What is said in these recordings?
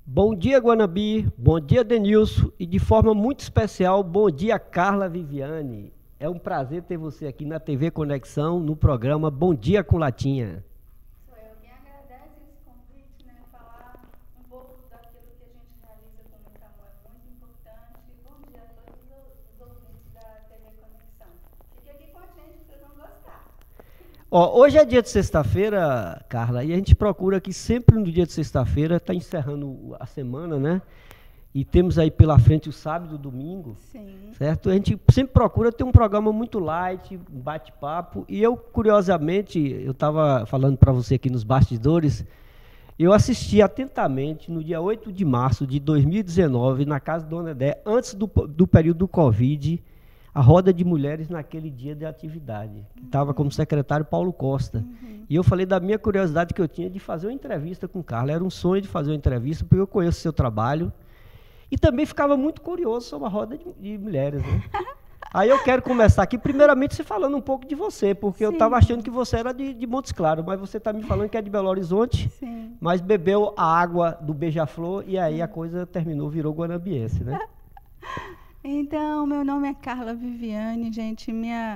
Bom dia, Guanabi. Bom dia, Denilson. E de forma muito especial, bom dia, Carla Viviane. É um prazer ter você aqui na TV Conexão, no programa Bom Dia com Latinha. Sou eu quem agradece esse convite, né? Falar um pouco daquilo que a gente realiza com muito amor, é muito importante. Bom dia a todos os ouvintes da TV Conexão. Fique aqui com a gente, vocês vão gostar. Hoje é dia de sexta-feira, Carla, e a gente procura aqui sempre no dia de sexta-feira, está encerrando a semana, né? E temos aí pela frente o sábado e o domingo. Sim. Certo? A gente sempre procura ter um programa muito light, um bate-papo. E eu, curiosamente, eu estava falando para você aqui nos bastidores, eu assisti atentamente no dia 8 de março de 2019, na casa da Dona Edé, antes do período do Covid, a roda de mulheres naquele dia de atividade. Estava como secretário Paulo Costa. E eu falei da minha curiosidade que eu tinha de fazer uma entrevista com o Carla. Era um sonho de fazer uma entrevista, porque eu conheço o seu trabalho. E também ficava muito curioso sobre a roda de mulheres, né? Aí eu quero começar aqui, primeiramente, você falando um pouco de você, porque eu estava achando que você era de Montes Claros, mas você está me falando que é de Belo Horizonte, mas bebeu a água do Beija-Flor e aí a coisa terminou, virou guanabiense, né? Então, meu nome é Carla Viviane, gente.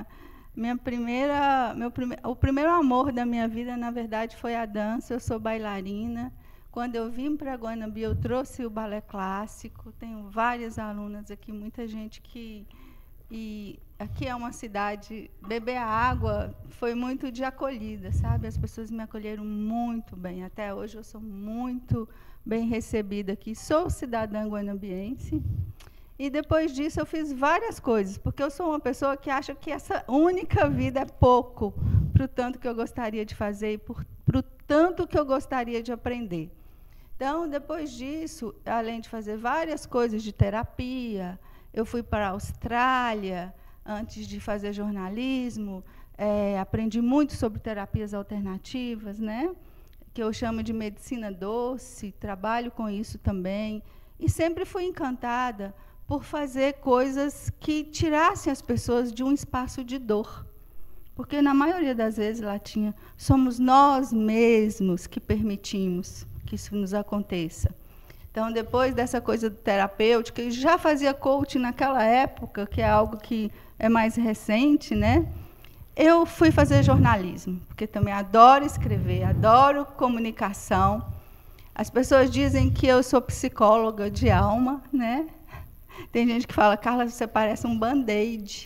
O primeiro amor da minha vida, na verdade, foi a dança. Eu sou bailarina. Quando eu vim para Guanabi, eu trouxe o balé clássico. Tenho várias alunas aqui, muita gente que... E aqui é uma cidade... Beber a água foi muito de acolhida, sabe? As pessoas me acolheram muito bem. Até hoje eu sou muito bem recebida aqui. Sou cidadã guanabiense. E depois disso eu fiz várias coisas, porque eu sou uma pessoa que acha que essa única vida é pouco para o tanto que eu gostaria de fazer e para o tanto que eu gostaria de aprender. Então, depois disso, além de fazer várias coisas de terapia, eu fui para a Austrália, antes de fazer jornalismo, aprendi muito sobre terapias alternativas, né? Que eu chamo de medicina doce, trabalho com isso também, e sempre fui encantada por fazer coisas que tirassem as pessoas de um espaço de dor. Porque, na maioria das vezes, Latinha, somos nós mesmos que permitimos que isso nos aconteça. Então, depois dessa coisa terapêutica, eu já fazia coaching naquela época, que é algo que é mais recente, né? Eu fui fazer jornalismo, porque também adoro escrever, adoro comunicação. As pessoas dizem que eu sou psicóloga de alma, né? Tem gente que fala, Carla, você parece um band-aid,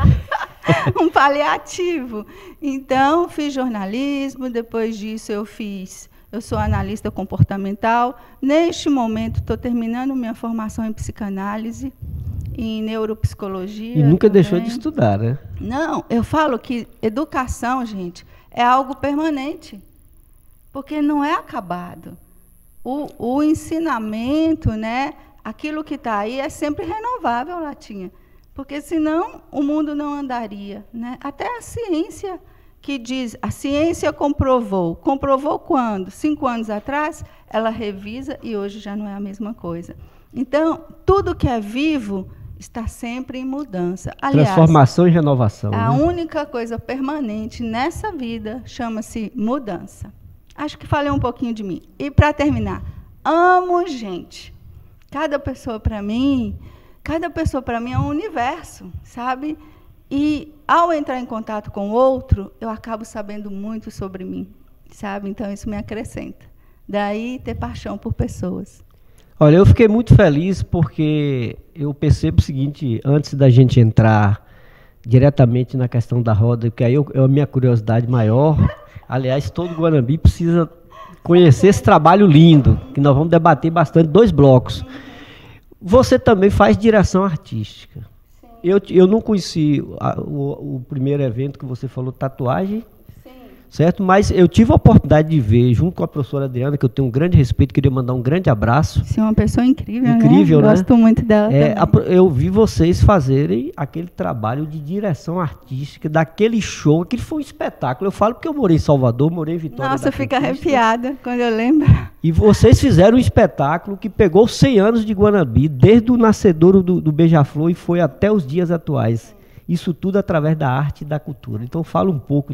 um paliativo. Então, fiz jornalismo, depois disso eu sou analista comportamental. Neste momento, estou terminando minha formação em psicanálise, em neuropsicologia. E nunca também. Deixou de estudar, né? Não, eu falo que educação, gente, é algo permanente, porque não é acabado. O ensinamento, né, aquilo que está aí é sempre renovável, Latinha, porque senão o mundo não andaria, né? Até a ciência que diz, a ciência comprovou quando? 5 anos atrás, ela revisa e hoje já não é a mesma coisa. Então, tudo que é vivo está sempre em mudança. Aliás, transformação e renovação. A né? única coisa permanente nessa vida chama-se mudança. Acho que falei um pouquinho de mim. E, para terminar, amo gente. Cada pessoa para mim é um universo, sabe? E, ao entrar em contato com o outro, eu acabo sabendo muito sobre mim, sabe? Então, isso me acrescenta. Daí, ter paixão por pessoas. Olha, eu fiquei muito feliz porque eu percebo o seguinte, antes da gente entrar diretamente na questão da roda, que aí é a minha curiosidade maior. Aliás, todo Guanabi precisa conhecer esse trabalho lindo, que nós vamos debater bastante, 2 blocos. Você também faz direção artística. Eu não conheci o primeiro evento que você falou, tatuagem, certo? Mas eu tive a oportunidade de ver, junto com a professora Adriana, que eu tenho um grande respeito, queria mandar um grande abraço. Sim, uma pessoa incrível, né? Gosto muito dela também. Eu vi vocês fazerem aquele trabalho de direção artística, daquele show, aquele foi um espetáculo. Eu falo porque eu morei em Salvador, morei em Vitória. Nossa, fica arrepiada quando eu lembro. E vocês fizeram um espetáculo que pegou 100 anos de Guanabi, desde o nascedouro do Beija-Flor e foi até os dias atuais. isso tudo através da arte e da cultura. Então fala um pouco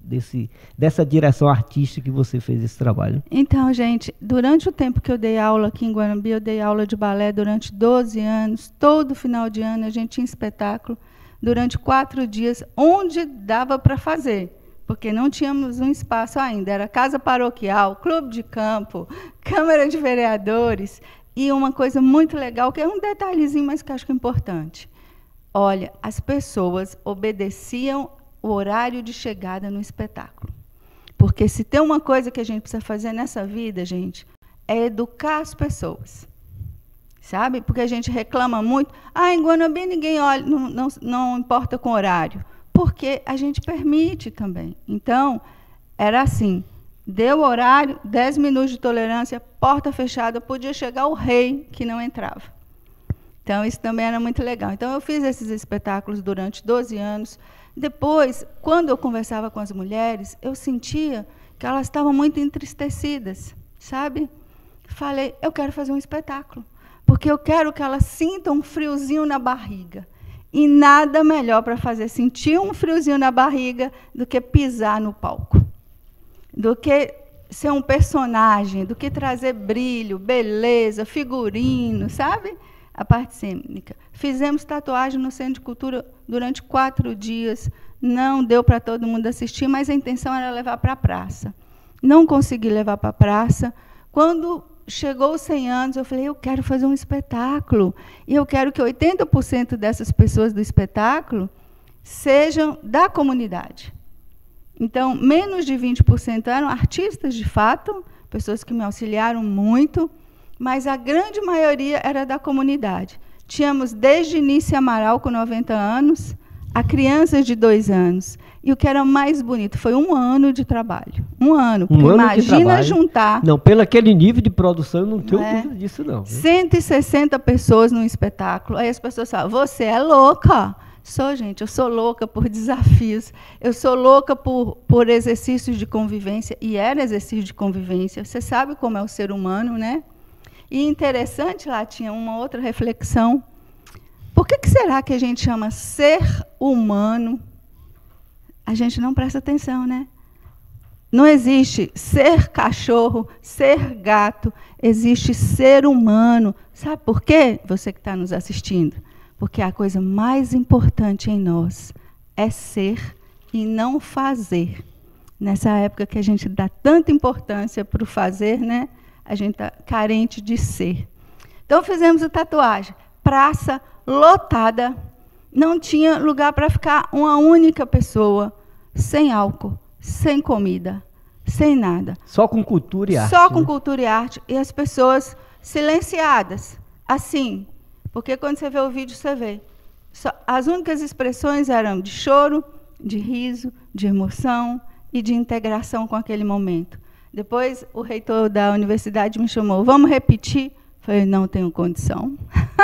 dessa direção artística que você fez esse trabalho. Então, gente, durante o tempo que eu dei aula aqui em Guanambi, eu dei aula de balé durante 12 anos. Todo final de ano a gente tinha espetáculo durante 4 dias, onde dava para fazer, porque não tínhamos um espaço ainda. Era casa paroquial, clube de campo, Câmara de Vereadores, e uma coisa muito legal, que é um detalhezinho, mas que eu acho que é importante. Olha, as pessoas obedeciam o horário de chegada no espetáculo. Porque se tem uma coisa que a gente precisa fazer nessa vida, gente, é educar as pessoas. Sabe? Porque a gente reclama muito. Em Guanambi ninguém olha, não importa com horário. Porque a gente permite também. Então, era assim, deu o horário, 10 minutos de tolerância, porta fechada, podia chegar o rei que não entrava. Então, isso também era muito legal. Então, eu fiz esses espetáculos durante 12 anos. Depois, quando eu conversava com as mulheres, eu sentia que elas estavam muito entristecidas, sabe? Falei, eu quero fazer um espetáculo, porque eu quero que elas sintam um friozinho na barriga. E nada melhor para fazer sentir um friozinho na barriga do que pisar no palco, do que ser um personagem, do que trazer brilho, beleza, figurino, sabe? A parte cênica. Fizemos tatuagem no Centro de Cultura durante 4 dias. Não deu para todo mundo assistir, mas a intenção era levar para a praça. Não consegui levar para a praça. Quando chegou os 100 anos, eu falei, eu quero fazer um espetáculo. E eu quero que 80% dessas pessoas do espetáculo sejam da comunidade. Então, menos de 20% eram artistas, de fato, pessoas que me auxiliaram muito, mas a grande maioria era da comunidade. Tínhamos desde Nícia Amaral, com 90 anos, a crianças de 2 anos. E o que era mais bonito foi 1 ano de trabalho. 1 ano. Porque imagina juntar... Não, pelo aquele nível de produção, eu não tenho dúvida disso, não. 160 pessoas num espetáculo. Aí as pessoas falam, você é louca. Sou, gente, eu sou louca por desafios. Eu sou louca por exercícios de convivência. E era exercício de convivência. Você sabe como é o ser humano, né? E interessante, lá tinha uma outra reflexão. Por que será que a gente chama ser humano? A gente não presta atenção, né? Não existe ser cachorro, ser gato, existe ser humano. Sabe por quê? Você que está nos assistindo. Porque a coisa mais importante em nós é ser e não fazer. Nessa época que a gente dá tanta importância para o fazer, né? A gente está carente de ser. Então, fizemos a tatuagem. Praça lotada. Não tinha lugar para ficar uma única pessoa, sem álcool, sem comida, sem nada. Só com cultura e arte. Só com cultura e arte. E as pessoas silenciadas, assim. Porque quando você vê o vídeo, você vê. As únicas expressões eram de choro, de riso, de emoção e de integração com aquele momento. Depois, o reitor da universidade me chamou, vamos repetir? Falei, não tenho condição.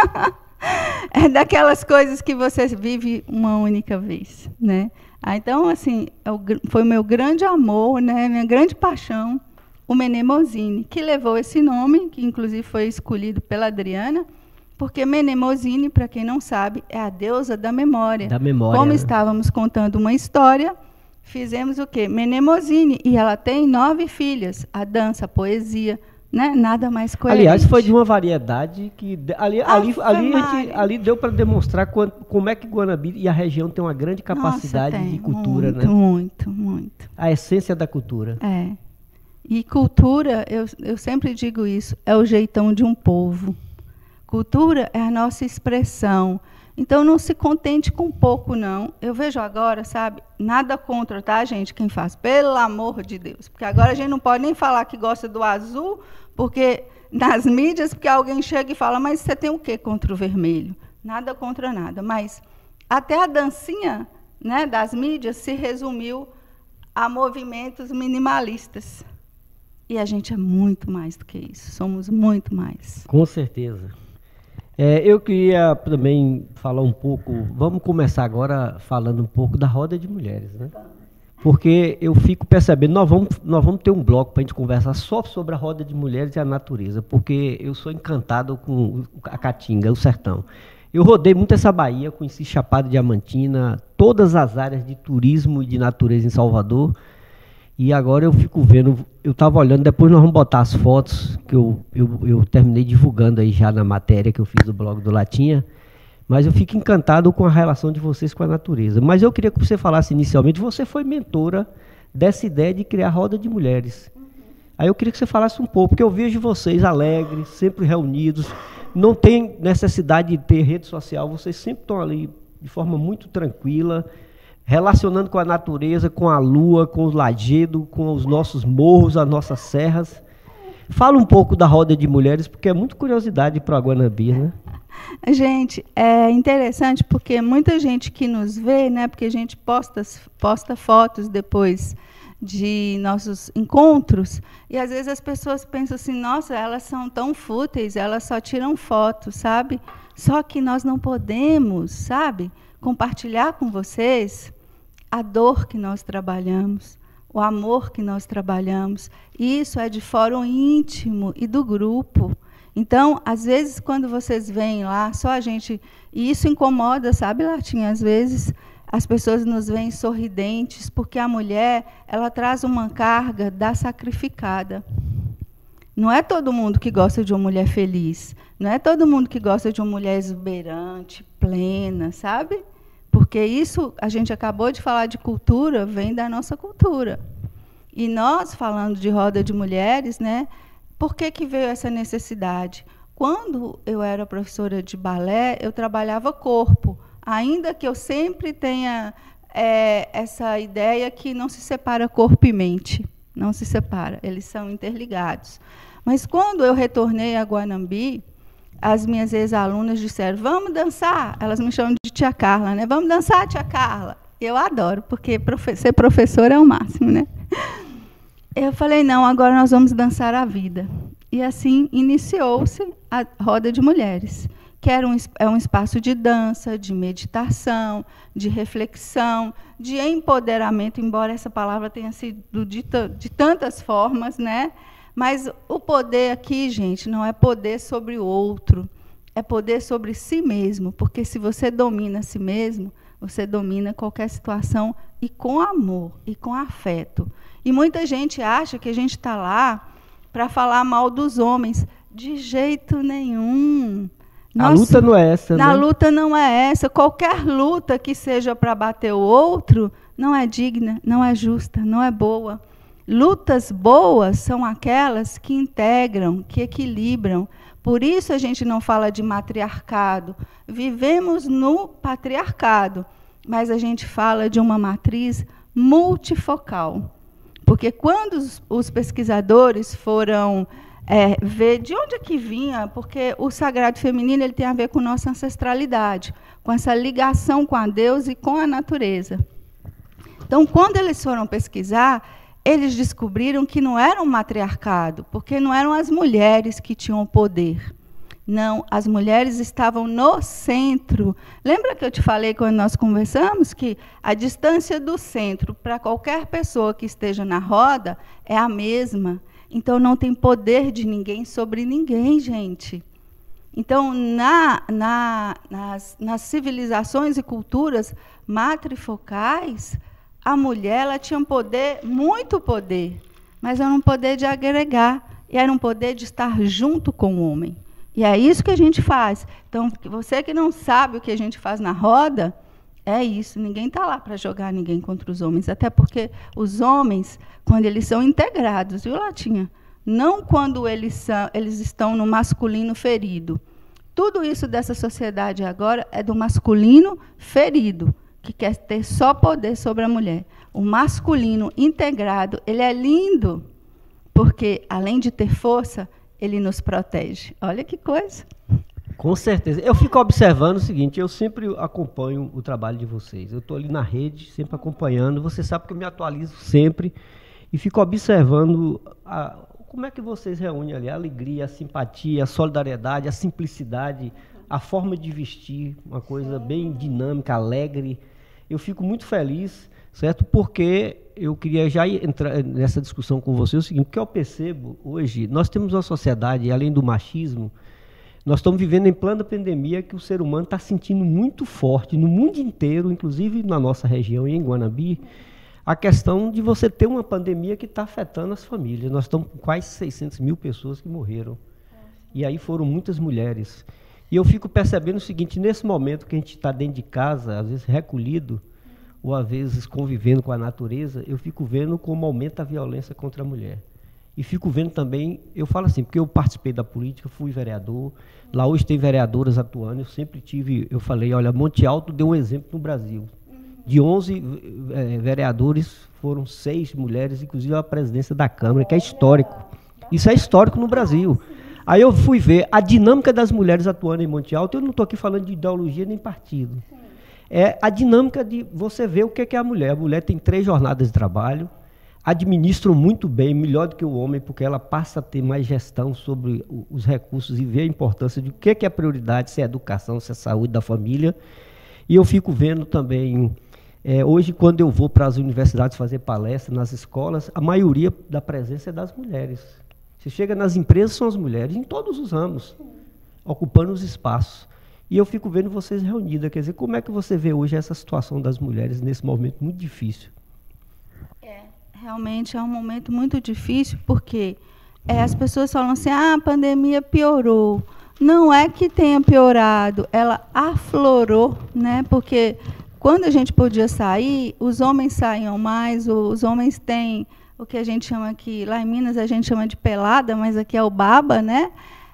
É daquelas coisas que você vive uma única vez, né? Então, assim, foi o meu grande amor, né? Minha grande paixão, o Mnemosyne, que levou esse nome, que inclusive foi escolhido pela Adriana, porque Mnemosyne, para quem não sabe, é a deusa da memória. Da memória. Como estávamos contando uma história, fizemos o quê? Mnemosyne, e ela tem 9 filhas, a dança, a poesia, né? Nada mais coerente. Aliás, foi de uma variedade que ali deu para demonstrar como é que Guanambi e a região tem uma grande capacidade de cultura, muito, né? Muito. A essência da cultura. É. E cultura, eu sempre digo isso, é o jeitão de um povo. Cultura é a nossa expressão. Então, não se contente com pouco, não. Eu vejo agora, sabe, nada contra, tá, gente, quem faz, pelo amor de Deus. Porque agora a gente não pode nem falar que gosta do azul, porque nas mídias, porque alguém chega e fala, mas você tem o quê contra o vermelho? Nada contra nada. Mas até a dancinha, né, das mídias se resumiu a movimentos minimalistas. E a gente é muito mais do que isso. Somos muito mais. Com certeza. Eu queria também falar um pouco, vamos começar agora falando um pouco da roda de mulheres, né? Porque eu fico percebendo, nós vamos ter um bloco para a gente conversar só sobre a roda de mulheres e a natureza, porque eu sou encantado com a Caatinga, o sertão. Eu rodei muito essa Bahia, conheci Chapada Diamantina, todas as áreas de turismo e de natureza em Salvador. E agora eu fico vendo, eu estava olhando, depois nós vamos botar as fotos, que eu terminei divulgando aí já na matéria que eu fiz do blog do Latinha, mas eu fico encantado com a relação de vocês com a natureza. Mas eu queria que você falasse inicialmente, você foi mentora dessa ideia de criar a Roda de Mulheres. Aí eu queria que você falasse um pouco, porque eu vejo vocês alegres, sempre reunidos, não tem necessidade de ter rede social, vocês sempre estão ali de forma muito tranquila, relacionando com a natureza, com a lua, com os lajedos, com os nossos morros, as nossas serras. Fala um pouco da Roda de Mulheres, porque é muito curiosidade para a Guanabí, né? Gente, é interessante porque muita gente que nos vê, né, porque a gente posta fotos depois de nossos encontros, e às vezes as pessoas pensam assim, nossa, elas são tão fúteis, elas só tiram fotos, sabe? Só que nós não podemos, sabe, compartilhar com vocês a dor que nós trabalhamos, o amor que nós trabalhamos. Isso é de fórum íntimo e do grupo. Então, às vezes, quando vocês vêm lá, só a gente... E isso incomoda, sabe, Latinha? Às vezes, as pessoas nos veem sorridentes, porque a mulher, ela traz uma carga da sacrificada. Não é todo mundo que gosta de uma mulher feliz. Não é todo mundo que gosta de uma mulher exuberante, plena, sabe? Porque isso, a gente acabou de falar de cultura, vem da nossa cultura. E nós, falando de Roda de Mulheres, né, por que veio essa necessidade? Quando eu era professora de balé, eu trabalhava corpo, ainda que eu sempre tenha essa ideia que não se separa corpo e mente. Não se separa, eles são interligados. Mas quando eu retornei a Guanambi, as minhas ex-alunas disseram, vamos dançar? Elas me chamam de tia Carla, né? Vamos dançar, tia Carla? Eu adoro, porque ser professora é o máximo, né? Eu falei, não, agora nós vamos dançar a vida. E assim iniciou-se a Roda de Mulheres, que é um espaço de dança, de meditação, de reflexão, de empoderamento, embora essa palavra tenha sido dita de tantas formas, né? Mas o poder aqui, gente, não é poder sobre o outro, é poder sobre si mesmo, porque se você domina a si mesmo, você domina qualquer situação e com amor, e com afeto. E muita gente acha que a gente está lá para falar mal dos homens. De jeito nenhum. A luta não é essa, né? A luta não é essa. Qualquer luta que seja para bater o outro não é digna, não é justa, não é boa. Lutas boas são aquelas que integram, que equilibram. Por isso a gente não fala de matriarcado. Vivemos no patriarcado, mas a gente fala de uma matriz multifocal. Porque quando os pesquisadores foram ver de onde é que vinha, porque o sagrado feminino ele tem a ver com nossa ancestralidade, com essa ligação com a Deus e com a natureza. Então, quando eles foram pesquisar, eles descobriram que não era um matriarcado, porque não eram as mulheres que tinham poder. Não, as mulheres estavam no centro. Lembra que eu te falei quando nós conversamos que a distância do centro para qualquer pessoa que esteja na roda é a mesma. Então, não tem poder de ninguém sobre ninguém, gente. Então, nas civilizações e culturas matrifocais, a mulher ela tinha um poder, muito poder, mas era um poder de agregar, e era um poder de estar junto com o homem. E é isso que a gente faz. Então, você que não sabe o que a gente faz na roda, é isso. Ninguém está lá para jogar ninguém contra os homens. Até porque os homens, quando eles são integrados, viu, Latinha? Não quando eles estão no masculino ferido. Tudo isso dessa sociedade agora é do masculino ferido, que quer ter só poder sobre a mulher. O masculino integrado, ele é lindo, porque, além de ter força, ele nos protege. Olha que coisa. Com certeza. Eu fico observando o seguinte, eu sempre acompanho o trabalho de vocês. Eu estou ali na rede, sempre acompanhando. Você sabe que eu me atualizo sempre e fico observando como é que vocês reúnem ali a alegria, a simpatia, a solidariedade, a simplicidade, a forma de vestir, uma coisa bem dinâmica, alegre. Eu fico muito feliz, certo? Porque eu queria já entrar nessa discussão com você o seguinte, porque eu percebo hoje, nós temos uma sociedade, além do machismo, Nós estamos vivendo em plena pandemia que o ser humano está sentindo muito forte no mundo inteiro, inclusive na nossa região e em Guanabi, a questão de você ter uma pandemia que está afetando as famílias. Nós estamos com quase 600 mil pessoas que morreram. E aí foram muitas mulheres. E eu fico percebendo o seguinte, nesse momento que a gente está dentro de casa, às vezes recolhido, ou às vezes convivendo com a natureza, eu fico vendo como aumenta a violência contra a mulher. E fico vendo também, eu falo assim, porque eu participei da política, fui vereador, lá hoje tem vereadoras atuando, eu sempre tive, eu falei, olha, Monte Alto deu um exemplo no Brasil. De 11 vereadores, foram 6 mulheres, inclusive a presidência da Câmara, que é histórico. Isso é histórico no Brasil. Aí eu fui ver a dinâmica das mulheres atuando em Monte Alto, eu não estou aqui falando de ideologia nem partido. É a dinâmica de você ver o que é a mulher. A mulher tem 3 jornadas de trabalho, administram muito bem, melhor do que o homem, porque ela passa a ter mais gestão sobre os recursos e vê a importância de o que é a prioridade, se é a educação, se é a saúde da família. E eu fico vendo também, hoje quando eu vou para as universidades fazer palestra, nas escolas, a maioria da presença é das mulheres. Você chega nas empresas, são as mulheres, em todos os ramos, ocupando os espaços. E eu fico vendo vocês reunidas, quer dizer, como é que você vê hoje essa situação das mulheres nesse momento muito difícil? Realmente é um momento muito difícil, porque as pessoas falam assim, a pandemia piorou. Não é que tenha piorado, ela aflorou, né? Porque quando a gente podia sair, os homens saíam mais, os homens têm o que a gente chama aqui, lá em Minas a gente chama de pelada, mas aqui é o baba, né?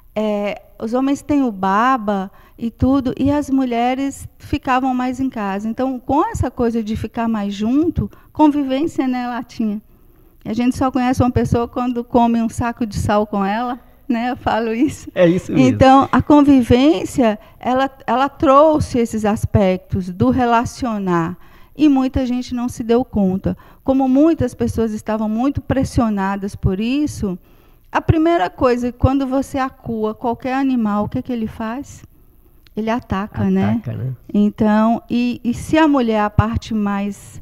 Os homens têm o baba e tudo, e as mulheres ficavam mais em casa. Então, com essa coisa de ficar mais junto, convivência, né, Latinha? A gente só conhece uma pessoa quando come um saco de sal com ela, né? Eu falo isso. É isso mesmo. Então, a convivência, ela trouxe esses aspectos do relacionar, e muita gente não se deu conta. Como muitas pessoas estavam muito pressionadas por isso, a primeira coisa, quando você acua qualquer animal, o que ele faz? Ele ataca, né? Então, e se a mulher é a parte mais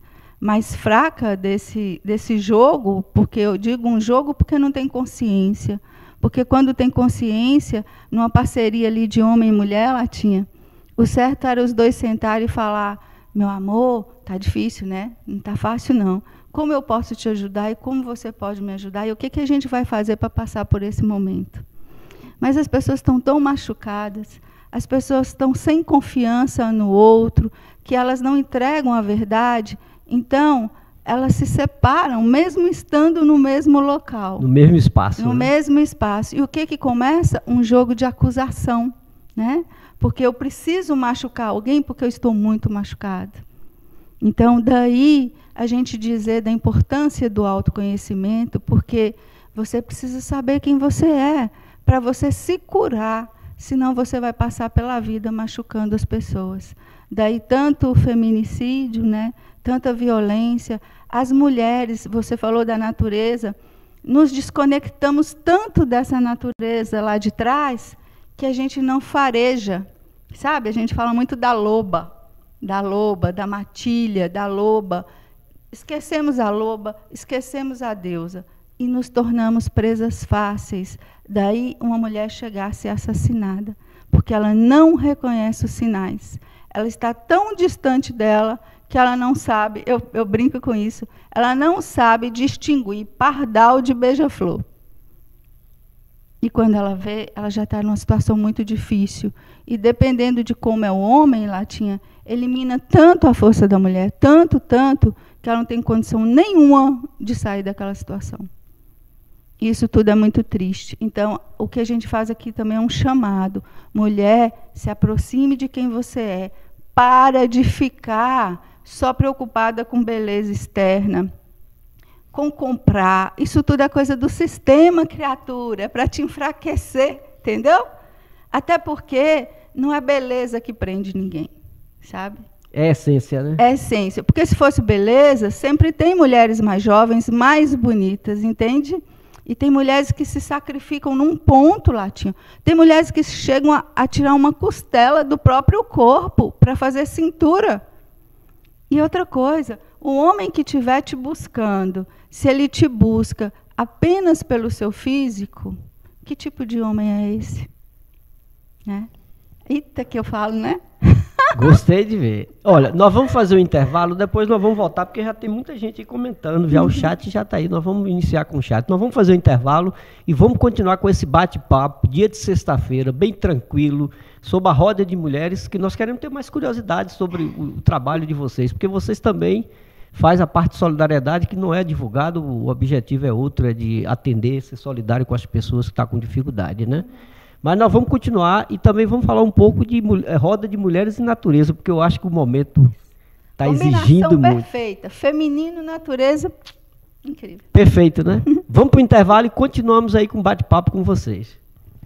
fraca desse jogo, porque eu digo um jogo porque não tem consciência, porque quando tem consciência, numa parceria ali de homem e mulher, Latinha, o certo era os dois sentarem e falar, meu amor, tá difícil, né? Não tá fácil, não. Como eu posso te ajudar e como você pode me ajudar? E o que a gente vai fazer para passar por esse momento? Mas as pessoas estão tão machucadas, as pessoas estão sem confiança no outro, que elas não entregam a verdade, então elas se separam, mesmo estando no mesmo local. No mesmo espaço. No mesmo espaço. E o que começa? Um jogo de acusação, né? Porque eu preciso machucar alguém porque eu estou muito machucada. Então, daí a gente dizer da importância do autoconhecimento, porque você precisa saber quem você é, para você se curar, senão você vai passar pela vida machucando as pessoas. Daí tanto o feminicídio, né, tanta violência. As mulheres, você falou da natureza, nos desconectamos tanto dessa natureza lá de trás, que a gente não fareja. Sabe, a gente fala muito da loba, da matilha, da loba. Esquecemos a loba, esquecemos a deusa e nos tornamos presas fáceis. Daí uma mulher chegar a ser assassinada, porque ela não reconhece os sinais. Ela está tão distante dela que ela não sabe, eu brinco com isso, ela não sabe distinguir pardal de beija-flor. E quando ela vê, ela já está numa situação muito difícil. E dependendo de como é o homem, Latinha, elimina tanto a força da mulher, tanto, que ela não tem condição nenhuma de sair daquela situação. Isso tudo é muito triste. Então, o que a gente faz aqui também é um chamado. Mulher, se aproxime de quem você é. Para de ficar só preocupada com beleza externa, com comprar. Isso tudo é coisa do sistema, criatura, é para te enfraquecer, entendeu? Até porque não é beleza que prende ninguém, sabe? É essência, né? É essência. Porque se fosse beleza, sempre tem mulheres mais jovens, mais bonitas, entende? E tem mulheres que se sacrificam num ponto, Latinho. Tem mulheres que chegam a tirar uma costela do próprio corpo para fazer cintura. E outra coisa, o homem que estiver te buscando, se ele te busca apenas pelo seu físico, que tipo de homem é esse? né? Eita, que eu falo, né? Gostei de ver. Olha, nós vamos fazer um intervalo, depois nós vamos voltar, porque já tem muita gente aí comentando, já o chat já está aí, nós vamos iniciar com o chat. Nós vamos fazer um intervalo e vamos continuar com esse bate-papo, dia de sexta-feira, bem tranquilo, sobre a roda de mulheres, que nós queremos ter mais curiosidade sobre o trabalho de vocês, porque vocês também fazem a parte de solidariedade que não é divulgado, o objetivo é outro, é de atender, ser solidário com as pessoas que estão com dificuldade, né? Mas nós vamos continuar e também vamos falar um pouco de roda de mulheres e natureza, porque eu acho que o momento está exigindo muito. Perfeita, feminino, natureza, incrível. Perfeito, né? Vamos para o intervalo e continuamos aí com um bate-papo com vocês.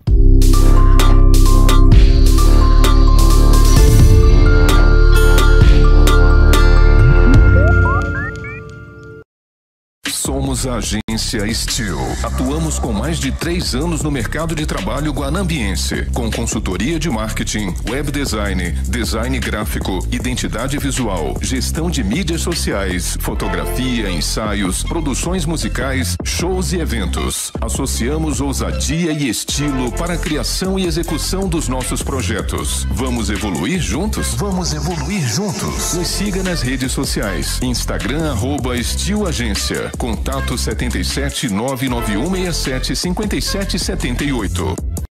Somos a agência Steel. Atuamos com mais de 3 anos no mercado de trabalho guanambiense, com consultoria de marketing, web design, design gráfico, identidade visual, gestão de mídias sociais, fotografia, ensaios, produções musicais, shows e eventos. Associamos ousadia e estilo para a criação e execução dos nossos projetos. Vamos evoluir juntos? Vamos evoluir juntos. Nos siga nas redes sociais. Instagram @SteelAgência. Contato 77 99167 5778.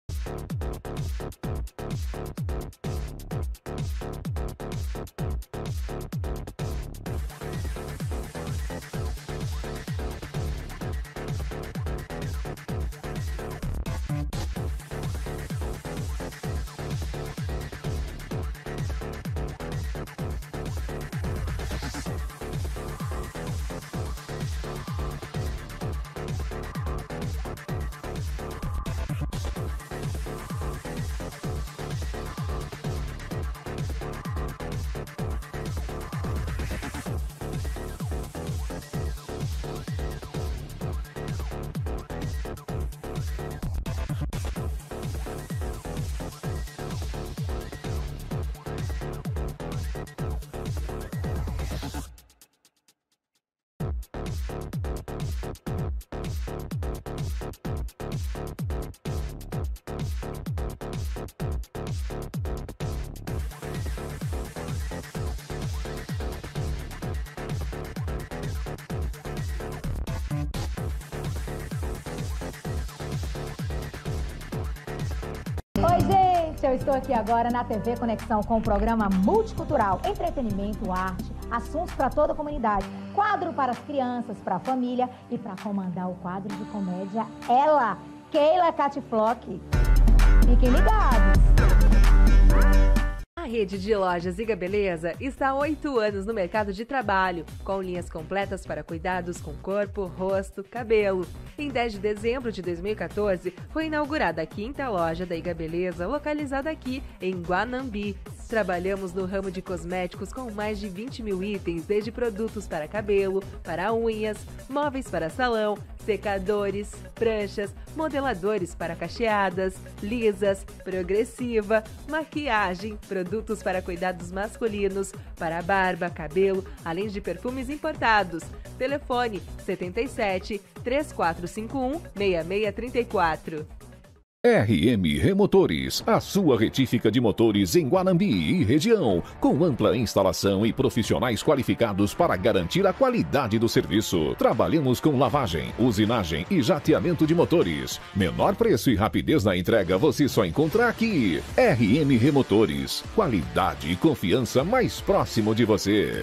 Oi, gente! Eu estou aqui agora na TV Conexão com o programa multicultural, entretenimento, arte, assuntos para toda a comunidade, quadro para as crianças, para a família e para comandar o quadro de comédia, ela, Keila Catiflock. Fiquem ligados! A rede de lojas Iga Beleza está há 8 anos no mercado de trabalho, com linhas completas para cuidados com corpo, rosto, cabelo. Em 10 de dezembro de 2014, foi inaugurada a 5ª loja da Iga Beleza, localizada aqui em Guanambi. Trabalhamos no ramo de cosméticos com mais de 20 mil itens, desde produtos para cabelo, para unhas, móveis para salão, secadores, pranchas, modeladores para cacheadas, lisas, progressiva, maquiagem, produtos para cuidados masculinos, para barba, cabelo, além de perfumes importados. Telefone 77 3451 6634. RM Remotores, a sua retífica de motores em Guanambi e região, com ampla instalação e profissionais qualificados para garantir a qualidade do serviço. Trabalhamos com lavagem, usinagem e jateamento de motores. Menor preço e rapidez na entrega você só encontra aqui. RM Remotores, qualidade e confiança mais próximo de você.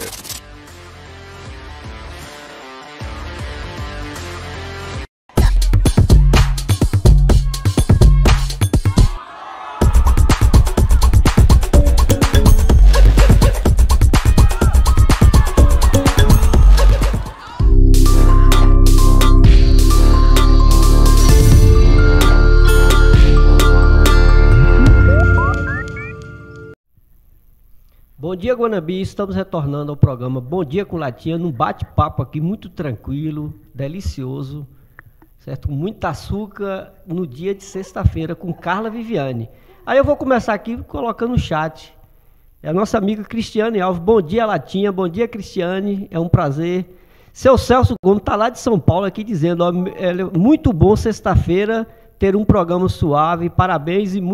Bom dia, Guanambi. Estamos retornando ao programa Bom Dia com Latinha, num bate-papo aqui muito tranquilo, delicioso, certo? Muita açúcar no dia de sexta-feira com Carla Viviane. Aí eu vou começar aqui colocando no chat. É a nossa amiga Cristiane Alves. Bom dia, Latinha. Bom dia, Cristiane. É um prazer. Seu Celso Gomes está lá de São Paulo aqui dizendo, ó, muito bom sexta-feira ter um programa suave. Parabéns e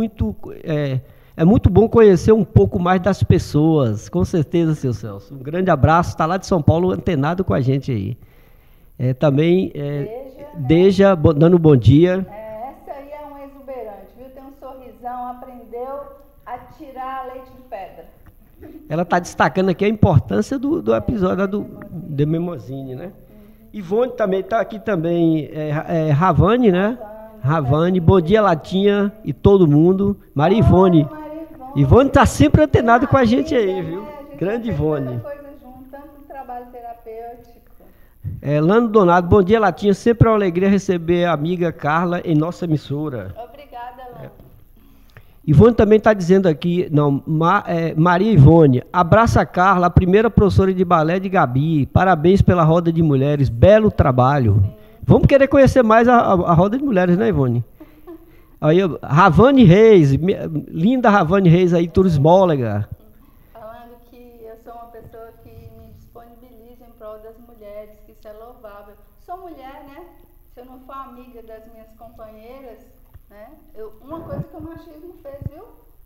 é muito bom conhecer um pouco mais das pessoas. Com certeza, seu Celso. Um grande abraço. Está lá de São Paulo, antenado com a gente aí. Também, Deja, dando um bom dia. Essa aí é um exuberante, viu? Tem um sorrisão, aprendeu a tirar leite de pedra. Ela está destacando aqui a importância do episódio de Memosine, né? Ivone também está aqui também, Ravane, né? Ravane, bom dia, Latinha e todo mundo. Maria Ivone. Ivone está sempre antenada com a gente aí, viu? Grande Ivone. Tanto trabalho terapêutico. Lando Donado, bom dia, Latinha. Sempre é uma alegria receber a amiga Carla em nossa emissora. Obrigada, Lando. Ivone também está dizendo aqui, Maria Ivone, abraça a Carla, a primeira professora de balé de Gabi. Parabéns pela Roda de Mulheres, belo trabalho. Sim. Vamos querer conhecer mais a Roda de Mulheres, né, Ivone? Aí, Ravane Reis, linda Ravane Reis aí, turismóloga. Falando que eu sou uma pessoa que me disponibiliza em prol das mulheres, que isso é louvável. Sou mulher, né? Se eu não for amiga das minhas companheiras, né? Uma coisa que o machismo fez, viu?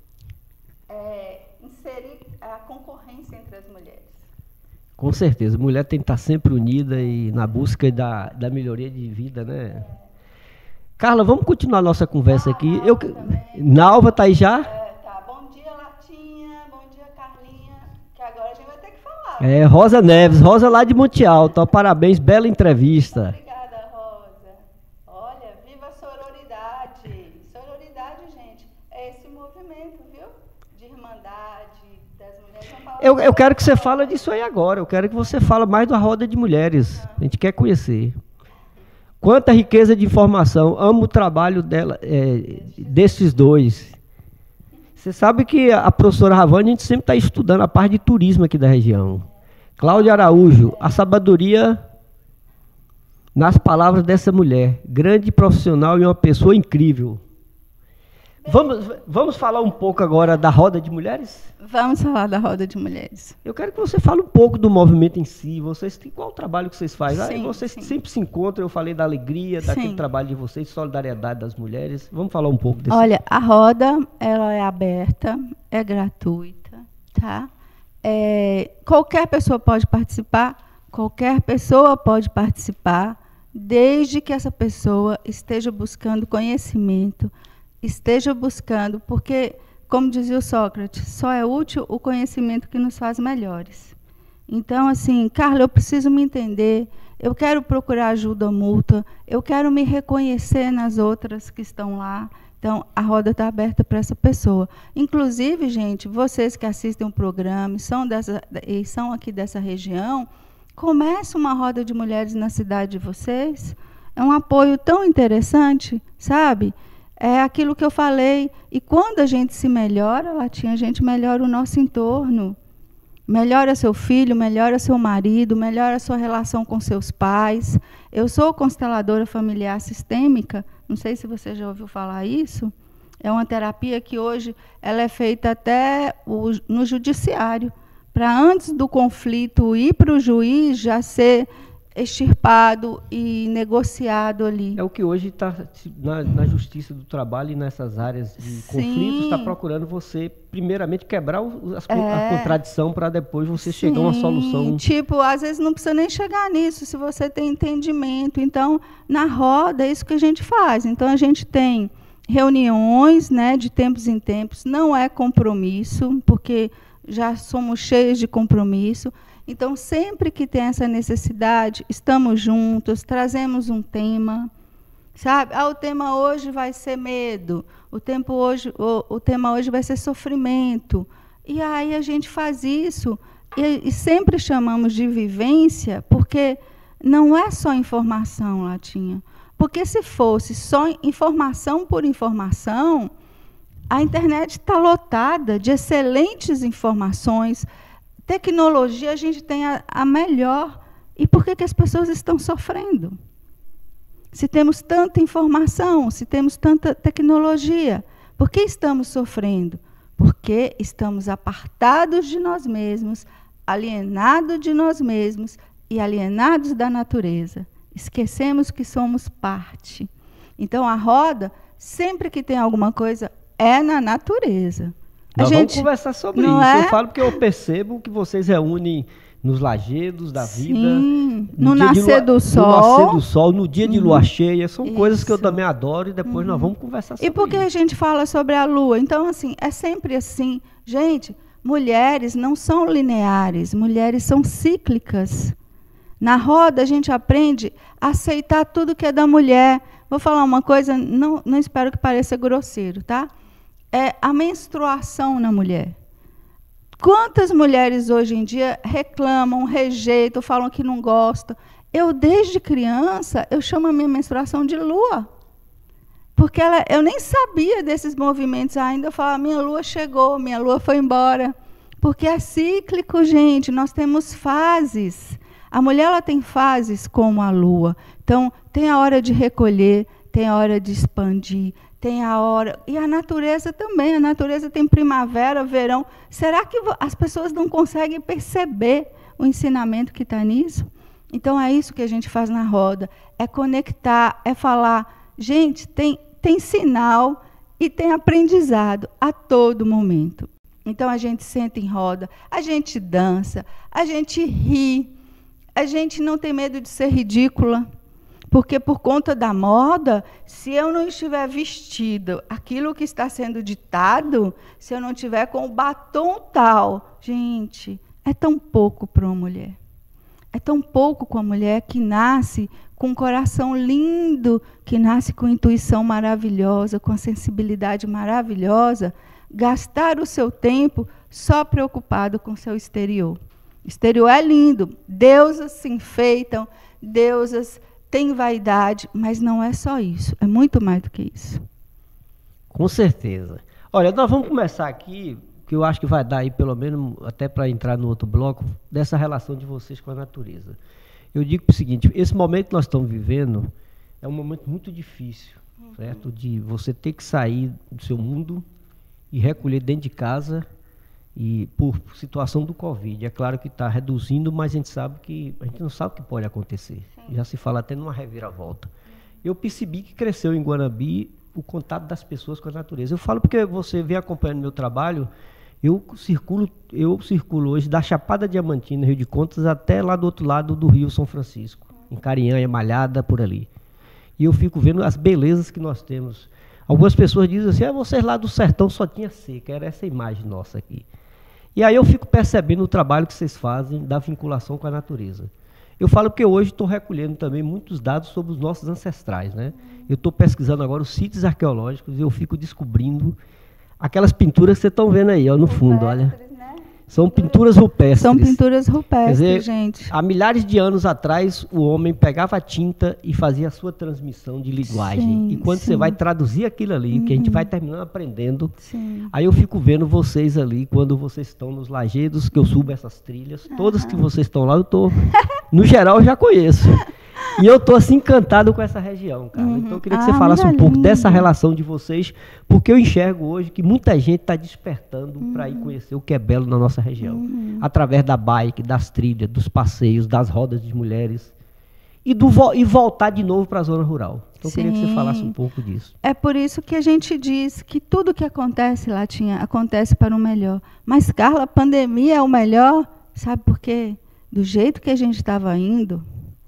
É inserir a concorrência entre as mulheres. Com certeza, a mulher tem que estar sempre unida e na busca da melhoria de vida, né? Carla, vamos continuar a nossa conversa aqui. Nalva está aí já? Tá. Bom dia, Latinha. Bom dia, Carlinha. Que agora a gente vai ter que falar. Rosa Neves, Rosa lá de Monte Alto. Ó, parabéns, bela entrevista. Obrigada, Rosa. Olha, viva a sororidade. Sororidade, gente, é esse movimento, viu? De irmandade das mulheres. Eu quero que você fale disso aí agora. Eu quero que você fale mais da Roda de Mulheres. A gente quer conhecer. Quanta riqueza de informação. Amo o trabalho desses dois. Você sabe que a professora Ravane, a gente sempre está estudando a parte de turismo aqui da região. Cláudia Araújo, a sabedoria nas palavras dessa mulher. Grande profissional e uma pessoa incrível. Vamos falar um pouco agora da Roda de Mulheres? Vamos falar da Roda de Mulheres. Eu quero que você fale um pouco do movimento em si. Qual o trabalho que vocês fazem? Vocês sempre se encontram, eu falei da alegria, daquele trabalho de vocês, solidariedade das mulheres. Vamos falar um pouco desse. Olha, a roda, ela é aberta, é gratuita, tá? Qualquer pessoa pode participar, desde que essa pessoa esteja buscando conhecimento, porque, como dizia o Sócrates, só é útil o conhecimento que nos faz melhores. Então, assim, Carla, eu preciso me entender, eu quero procurar ajuda mútua, eu quero me reconhecer nas outras que estão lá. Então, a roda está aberta para essa pessoa. Inclusive, gente, vocês que assistem o programa e são aqui dessa região, comece uma roda de mulheres na cidade de vocês. É um apoio tão interessante, sabe? É aquilo que eu falei. E quando a gente se melhora, Latinha, a gente melhora o nosso entorno. Melhora seu filho, melhora seu marido, melhora a sua relação com seus pais. Eu sou consteladora familiar sistêmica, não sei se você já ouviu falar isso. É uma terapia que hoje ela é feita até no judiciário, para antes do conflito ir para o juiz já ser extirpado e negociado ali. É o que hoje está na Justiça do Trabalho e nessas áreas de conflitos, está procurando você, primeiramente, quebrar a contradição para depois você chegar a uma solução. Tipo, às vezes não precisa nem chegar nisso, se você tem entendimento. Então, na roda, é isso que a gente faz. Então, a gente tem reuniões, né, de tempos em tempos, não é compromisso, porque já somos cheios de compromisso. Então, sempre que tem essa necessidade, estamos juntos, trazemos um tema, sabe? O tema hoje vai ser medo, o tema hoje vai ser sofrimento. E aí a gente faz isso, e sempre chamamos de vivência, porque não é só informação, Latinha. Porque se fosse só informação por informação, a internet está lotada de excelentes informações. Tecnologia, a gente tem a melhor. E por que as pessoas estão sofrendo? Se temos tanta informação, se temos tanta tecnologia, por que estamos sofrendo? Porque estamos apartados de nós mesmos, alienados de nós mesmos e alienados da natureza. Esquecemos que somos parte. Então, a roda sempre que tem alguma coisa, é na natureza. Nós vamos conversar sobre isso. É? Eu falo porque eu percebo que vocês reúnem nos lajedos da vida. No nascer do sol. No nascer do sol, no dia de lua cheia. São coisas que eu também adoro e depois nós vamos conversar sobre isso. E por que a gente fala sobre a lua? Então, assim, é sempre assim. Gente, mulheres não são lineares, mulheres são cíclicas. Na roda, a gente aprende a aceitar tudo que é da mulher. Vou falar uma coisa, não espero que pareça grosseiro, tá? É a menstruação na mulher. Quantas mulheres hoje em dia reclamam, rejeitam, falam que não gostam? Eu, desde criança, eu chamo a minha menstruação de lua. Porque eu nem sabia desses movimentos ainda. Eu falava, minha lua chegou, minha lua foi embora. Porque é cíclico, gente. Nós temos fases. A mulher ela tem fases como a lua. Então, tem a hora de recolher, tem a hora de expandir, tem a hora... E a natureza também. A natureza tem primavera, verão. Será que as pessoas não conseguem perceber o ensinamento que está nisso? Então, é isso que a gente faz na roda. É conectar, é falar... Gente, tem sinal e tem aprendizado a todo momento. Então, a gente senta em roda, a gente dança, a gente ri, a gente não tem medo de ser ridícula, porque, por conta da moda, se eu não estiver vestido aquilo que está sendo ditado, se eu não estiver com o batom tal, gente, é tão pouco para uma mulher. É tão pouco com a mulher que nasce com um coração lindo, que nasce com intuição maravilhosa, com a sensibilidade maravilhosa, gastar o seu tempo só preocupado com o seu exterior. O exterior é lindo, deusas se enfeitam, deusas têm vaidade, mas não é só isso, é muito mais do que isso. Com certeza. Olha, nós vamos começar aqui, que eu acho que vai dar aí, pelo menos, até para entrar no outro bloco, dessa relação de vocês com a natureza. Eu digo o seguinte, esse momento que nós estamos vivendo é um momento muito difícil, certo? De você ter que sair do seu mundo e recolher dentro de casa, e por situação do Covid. É claro que está reduzindo, mas a gente não sabe o que pode acontecer. Sim. Já se fala até numa reviravolta. Eu percebi que cresceu em Guanambi o contato das pessoas com a natureza. Eu falo porque você vem acompanhando meu trabalho. Eu circulo hoje da Chapada Diamantina, Rio de Contas, até lá do outro lado do Rio São Francisco, em Carinhanha, Malhada, por ali. E eu fico vendo as belezas que nós temos. Algumas pessoas dizem assim, vocês lá do sertão só tinha seca, era essa imagem nossa aqui. E aí eu fico percebendo o trabalho que vocês fazem da vinculação com a natureza. Eu falo porque hoje estou recolhendo também muitos dados sobre os nossos ancestrais, né? Eu estou pesquisando agora os sítios arqueológicos e eu fico descobrindo aquelas pinturas que vocês estão vendo aí, ó, no fundo, olha. São pinturas rupestres. São pinturas rupestres, quer dizer, gente. Há milhares de anos atrás, o homem pegava a tinta e fazia a sua transmissão de linguagem. Sim, e quando você vai traduzir aquilo ali, que a gente vai terminando aprendendo, aí eu fico vendo vocês ali, quando vocês estão nos lajedos, que eu subo essas trilhas, todas que vocês estão lá, eu estou, no geral, eu já conheço. E eu estou assim encantado com essa região, cara. Então eu queria que você falasse um pouco dessa relação de vocês, porque eu enxergo hoje que muita gente está despertando para ir conhecer o que é belo na nossa região. Através da bike, das trilhas, dos passeios, das rodas de mulheres. E voltar de novo para a zona rural. Então eu queria que você falasse um pouco disso. É por isso que a gente diz que tudo que acontece lá acontece para o melhor. Mas, Carla, a pandemia é o melhor, sabe por quê? Do jeito que a gente estava indo,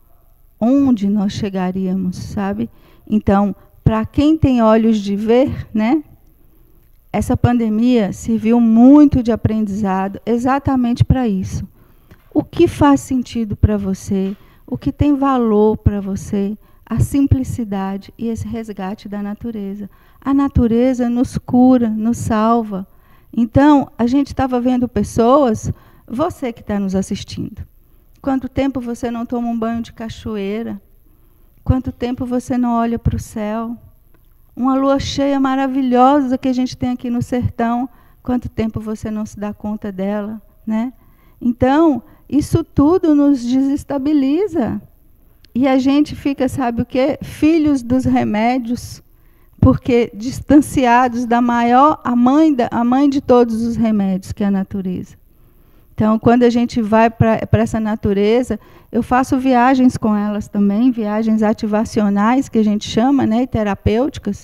onde nós chegaríamos, sabe? Então, para quem tem olhos de ver, né? Essa pandemia serviu muito de aprendizado exatamente para isso. O que faz sentido para você? O que tem valor para você? A simplicidade e esse resgate da natureza. A natureza nos cura, nos salva. Então, a gente estava vendo pessoas, você que está nos assistindo, quanto tempo você não toma um banho de cachoeira? Quanto tempo você não olha para o céu? Uma lua cheia maravilhosa que a gente tem aqui no sertão. Quanto tempo você não se dá conta dela, né? Então, isso tudo nos desestabiliza. E a gente fica, sabe o quê? Filhos dos remédios, porque distanciados da a mãe de todos os remédios, que é a natureza. Então, quando a gente vai para essa natureza, eu faço viagens com elas também, viagens ativacionais, que a gente chama, né, terapêuticas,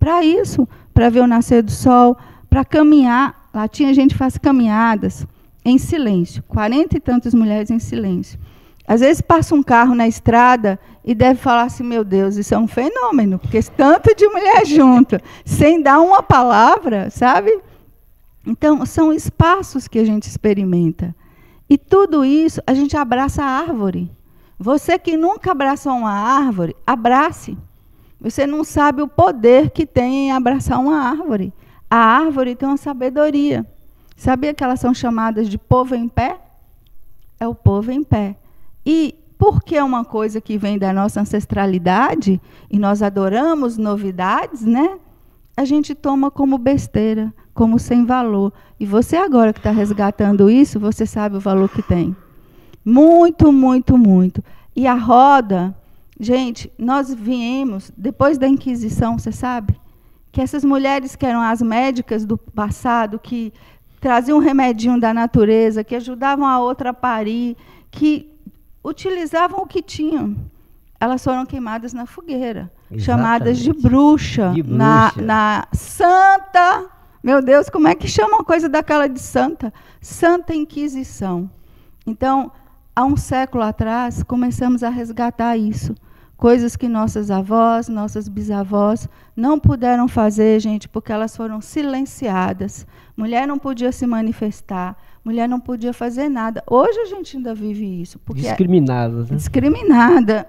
para isso, para ver o nascer do sol, para caminhar. Lá tinha gente que faz caminhadas em silêncio, 40 e tantas mulheres em silêncio. Às vezes passa um carro na estrada e deve falar assim, meu Deus, isso é um fenômeno, porque esse tanto de mulher junto, sem dar uma palavra, sabe? Então, são espaços que a gente experimenta. E tudo isso, a gente abraça a árvore. Você que nunca abraçou uma árvore, abrace. Você não sabe o poder que tem em abraçar uma árvore. A árvore tem uma sabedoria. Sabia que elas são chamadas de povo em pé? É o povo em pé. E porque é uma coisa que vem da nossa ancestralidade, e nós adoramos novidades, né? A gente toma como besteira, como sem valor. E você agora que está resgatando isso, você sabe o valor que tem. Muito, muito, muito. E a roda, gente, nós viemos, depois da Inquisição, você sabe? Que essas mulheres que eram as médicas do passado, que traziam um remedinho da natureza, que ajudavam a outra a parir, que utilizavam o que tinham. Elas foram queimadas na fogueira, exatamente, chamadas de bruxa. Na Santa... Meu Deus, como é que chama uma coisa daquela de santa? Santa Inquisição. Então, há um século atrás, começamos a resgatar isso. Coisas que nossas avós, nossas bisavós não puderam fazer, gente, porque elas foram silenciadas. Mulher não podia se manifestar, mulher não podia fazer nada. Hoje a gente ainda vive isso. Discriminada. Né? Discriminada.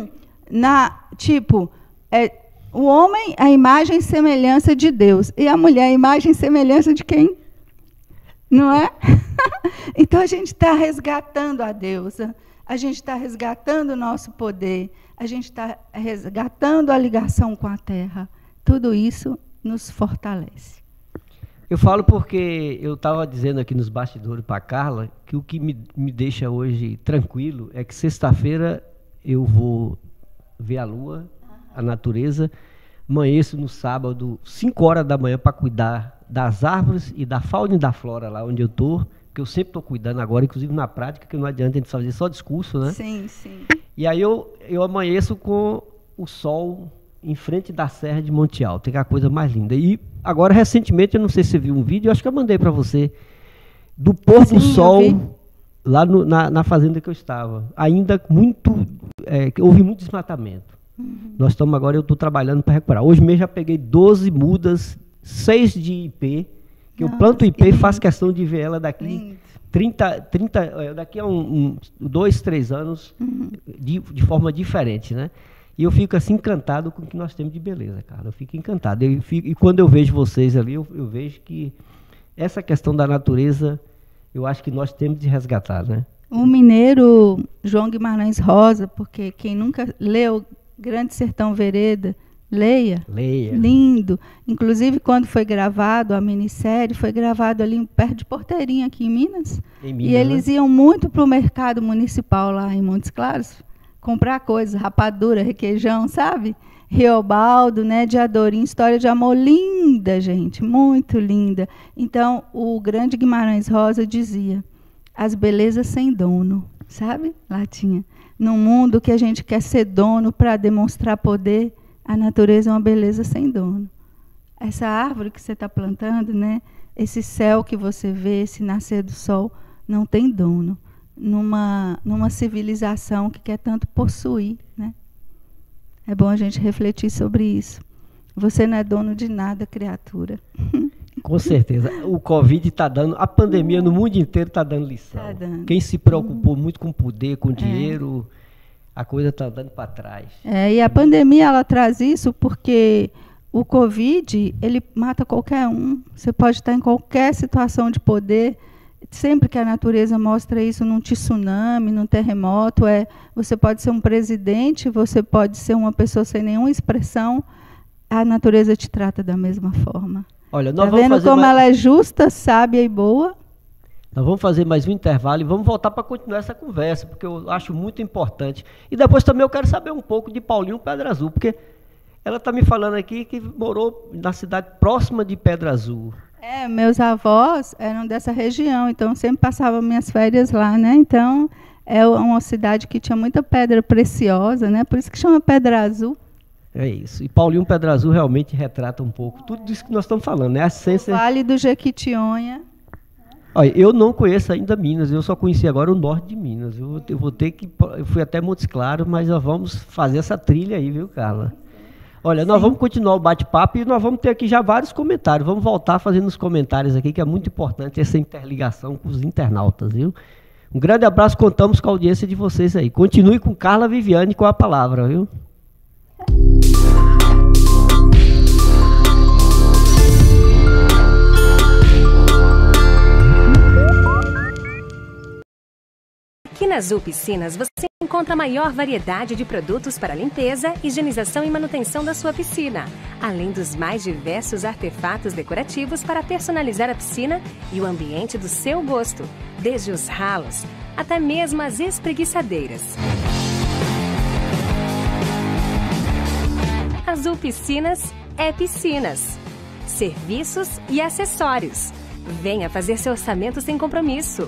O homem é a imagem e semelhança de Deus. E a mulher é a imagem e semelhança de quem? Não é? Então a gente está resgatando a deusa, a gente está resgatando o nosso poder, a gente está resgatando a ligação com a terra. Tudo isso nos fortalece. Eu falo porque eu estava dizendo aqui nos bastidores para a Carla que o que me deixa hoje tranquilo é que sexta-feira eu vou ver a lua, a natureza, amanheço no sábado, 5 horas da manhã, para cuidar das árvores e da fauna e da flora lá onde eu estou, que eu sempre estou cuidando agora, inclusive na prática, que não adianta a gente fazer só discurso, né? Sim, sim. E aí eu amanheço com o sol em frente da Serra de Monte Alto, que é a coisa mais linda. E agora, recentemente, eu não sei se você viu um vídeo, eu acho que eu mandei para você, do pôr do sol lá na fazenda que eu estava. Ainda houve muito desmatamento. Nós estamos agora, eu estou trabalhando para recuperar. Hoje mesmo já peguei 12 mudas, 6 de IP, que eu planto IP e faço questão de ver ela daqui 30 daqui a 2, 3 anos, de forma diferente, né? E eu fico assim encantado com o que nós temos de beleza, cara. Eu fico encantado. E quando eu vejo vocês ali, eu vejo que essa questão da natureza, eu acho que nós temos de resgatar, né? O mineiro João Guimarães Rosa, porque quem nunca leu Grande Sertão Vereda, leia. Lindo. Inclusive, quando foi gravado a minissérie, foi gravado ali perto de Porteirinha, aqui em Minas. E eles iam muito para o mercado municipal lá em Montes Claros, comprar coisas, rapadura, requeijão, sabe? Riobaldo, né, de Adorim, história de amor linda, gente, muito linda. Então, o grande Guimarães Rosa dizia, as belezas sem dono, sabe? Lá tinha. Num mundo que a gente quer ser dono para demonstrar poder, a natureza é uma beleza sem dono. Essa árvore que você está plantando, né, esse céu que você vê, esse nascer do sol, não tem dono. Numa civilização que quer tanto possuir, né? É bom a gente refletir sobre isso. Você não é dono de nada, criatura. Com certeza. O Covid está dando, a pandemia no mundo inteiro está dando lição. Tá dando. Quem se preocupou muito com poder, com dinheiro, a coisa está dando para trás. E a pandemia ela traz isso porque o Covid ele mata qualquer um. Você pode estar em qualquer situação de poder. Sempre que a natureza mostra isso num tsunami, num terremoto, você pode ser um presidente, você pode ser uma pessoa sem nenhuma expressão, a natureza te trata da mesma forma. Olha, nós vamos vendo como ela é justa, sábia e boa? Nós vamos fazer mais um intervalo e vamos voltar para continuar essa conversa, porque eu acho muito importante. E depois também eu quero saber um pouco de Paulinho Pedra Azul, porque ela está me falando aqui que morou na cidade próxima de Pedra Azul. Meus avós eram dessa região, então sempre passava minhas férias lá, né? Então, é uma cidade que tinha muita pedra preciosa, né? Por isso que chama Pedra Azul. É isso. E Paulinho Pedra Azul realmente retrata um pouco tudo isso que nós estamos falando, né? A essência... Vale do Jequitinhonha. Olha, eu não conheço ainda Minas, eu só conheci agora o norte de Minas. Eu vou ter que... Eu fui até Montes Claros, mas nós vamos fazer essa trilha aí, viu, Carla? Olha, nós vamos continuar o bate-papo e nós vamos ter aqui já vários comentários. Vamos voltar fazendo os comentários aqui, que é muito importante essa interligação com os internautas, viu? Um grande abraço, contamos com a audiência de vocês aí. Continue com Carla Viviane com a palavra, viu? Aqui na Azul Piscinas você encontra a maior variedade de produtos para limpeza, higienização e manutenção da sua piscina, além dos mais diversos artefatos decorativos para personalizar a piscina e o ambiente do seu gosto, desde os ralos até mesmo as espreguiçadeiras. Azul Piscinas é piscinas, serviços e acessórios. Venha fazer seu orçamento sem compromisso.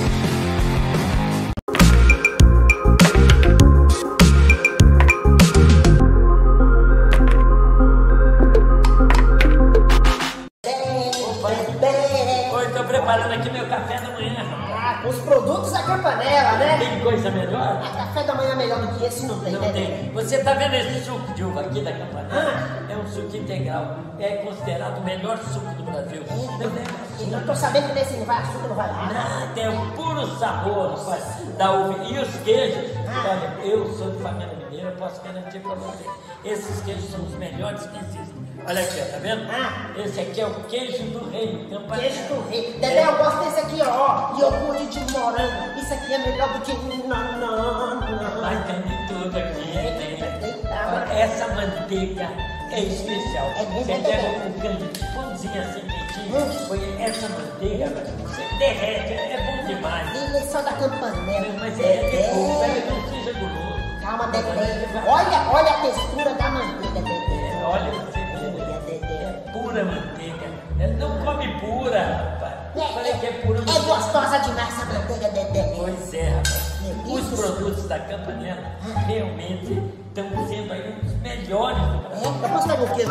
Preparando aqui meu café da manhã. Com os produtos da Campanella, né? Tem coisa melhor? Café da manhã melhor do que esse não tem, não né? Tem. Você tá vendo esse suco de uva aqui da Campanella? É um suco integral. É considerado o melhor suco do Brasil. Eu tô sabendo que nesse não vai açúcar, não vai lá. Nada, é o puro sabor, rapaz, da uva. E os queijos? Olha, eu sou de família mineira, eu posso garantir pra você. Esses queijos são os melhores que existem. Olha aqui, ó, tá vendo? Esse aqui é o queijo do rei. Queijo do rei. Dedé, eu gosto desse aqui, ó. Iogurte de morango. Isso aqui é melhor do que... Não. Mas tem de tudo aqui. Essa manteiga é especial. Você pega um canto de pãozinho assim, quentinho, põe essa manteiga, você derrete, é bom demais. Ele é só da Campanella. Mas é bom, não seja guloso. Calma, Dedé. Olha a textura da manteiga, Dedé. Olha, você é pura manteiga. Não come pura, rapaz. Falei que é pura manteiga. É gostosa demais essa manteiga, Dedé. Pois é, rapaz. Os produtos da Campanella realmente estão sendo aí os melhores do Brasil. Eu posso dar um queijo?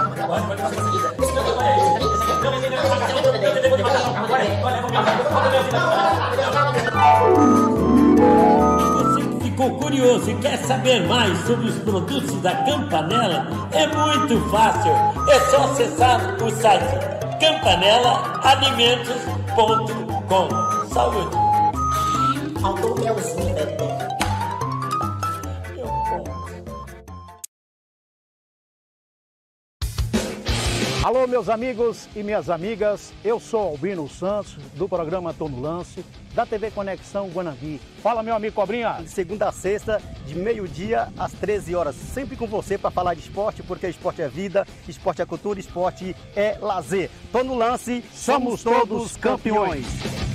Você ficou curioso e quer saber mais sobre os produtos da Campanella? É muito fácil. É só acessar o site campanellalimentos.com. Saúde! Faltou o melzinho, Dedé. Alô, meus amigos e minhas amigas, eu sou Albino Santos, do programa Tô no Lance, da TV Conexão Guanambi. Fala, meu amigo Cobrinha. De segunda a sexta, de meio-dia às 13 horas, sempre com você para falar de esporte, porque esporte é vida, esporte é cultura, esporte é lazer. Tô no Lance, somos todos campeões.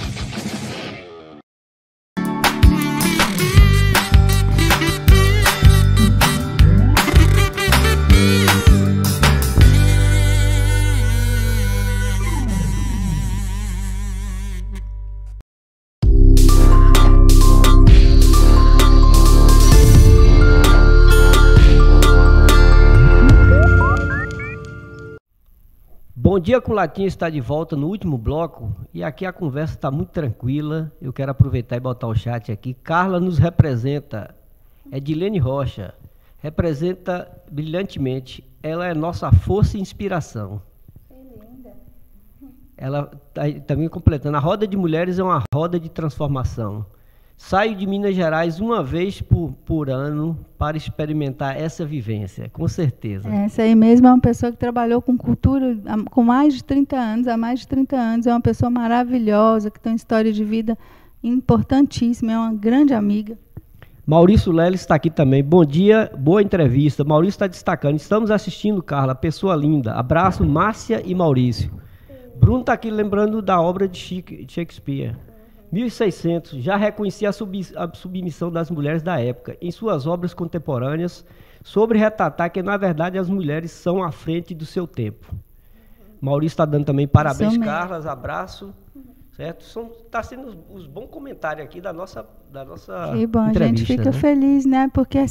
Bom dia, Culatinha está de volta no último bloco e aqui a conversa está muito tranquila. Eu quero aproveitar e botar o chat aqui. Carla nos representa, Edilene Rocha, representa brilhantemente. Ela é nossa força e inspiração. Que linda. Ela está também completando. A roda de mulheres é uma roda de transformação. Saio de Minas Gerais uma vez por ano para experimentar essa vivência, com certeza. Essa aí mesmo é uma pessoa que trabalhou com cultura com mais de 30 anos, há mais de 30 anos. É uma pessoa maravilhosa, que tem uma história de vida importantíssima, é uma grande amiga. Maurício Leles está aqui também. Bom dia, boa entrevista. Maurício está destacando. Estamos assistindo, Carla, pessoa linda. Abraço, Márcia e Maurício. Bruno está aqui lembrando da obra de Shakespeare. 1600, já reconhecia a submissão das mulheres da época em suas obras contemporâneas, sobre retratar que, na verdade, as mulheres são à frente do seu tempo. Maurício está dando também parabéns, Carlas, abraço. Certo? Tá sendo os bons comentários aqui da nossa que bom, a gente fica feliz, né? Porque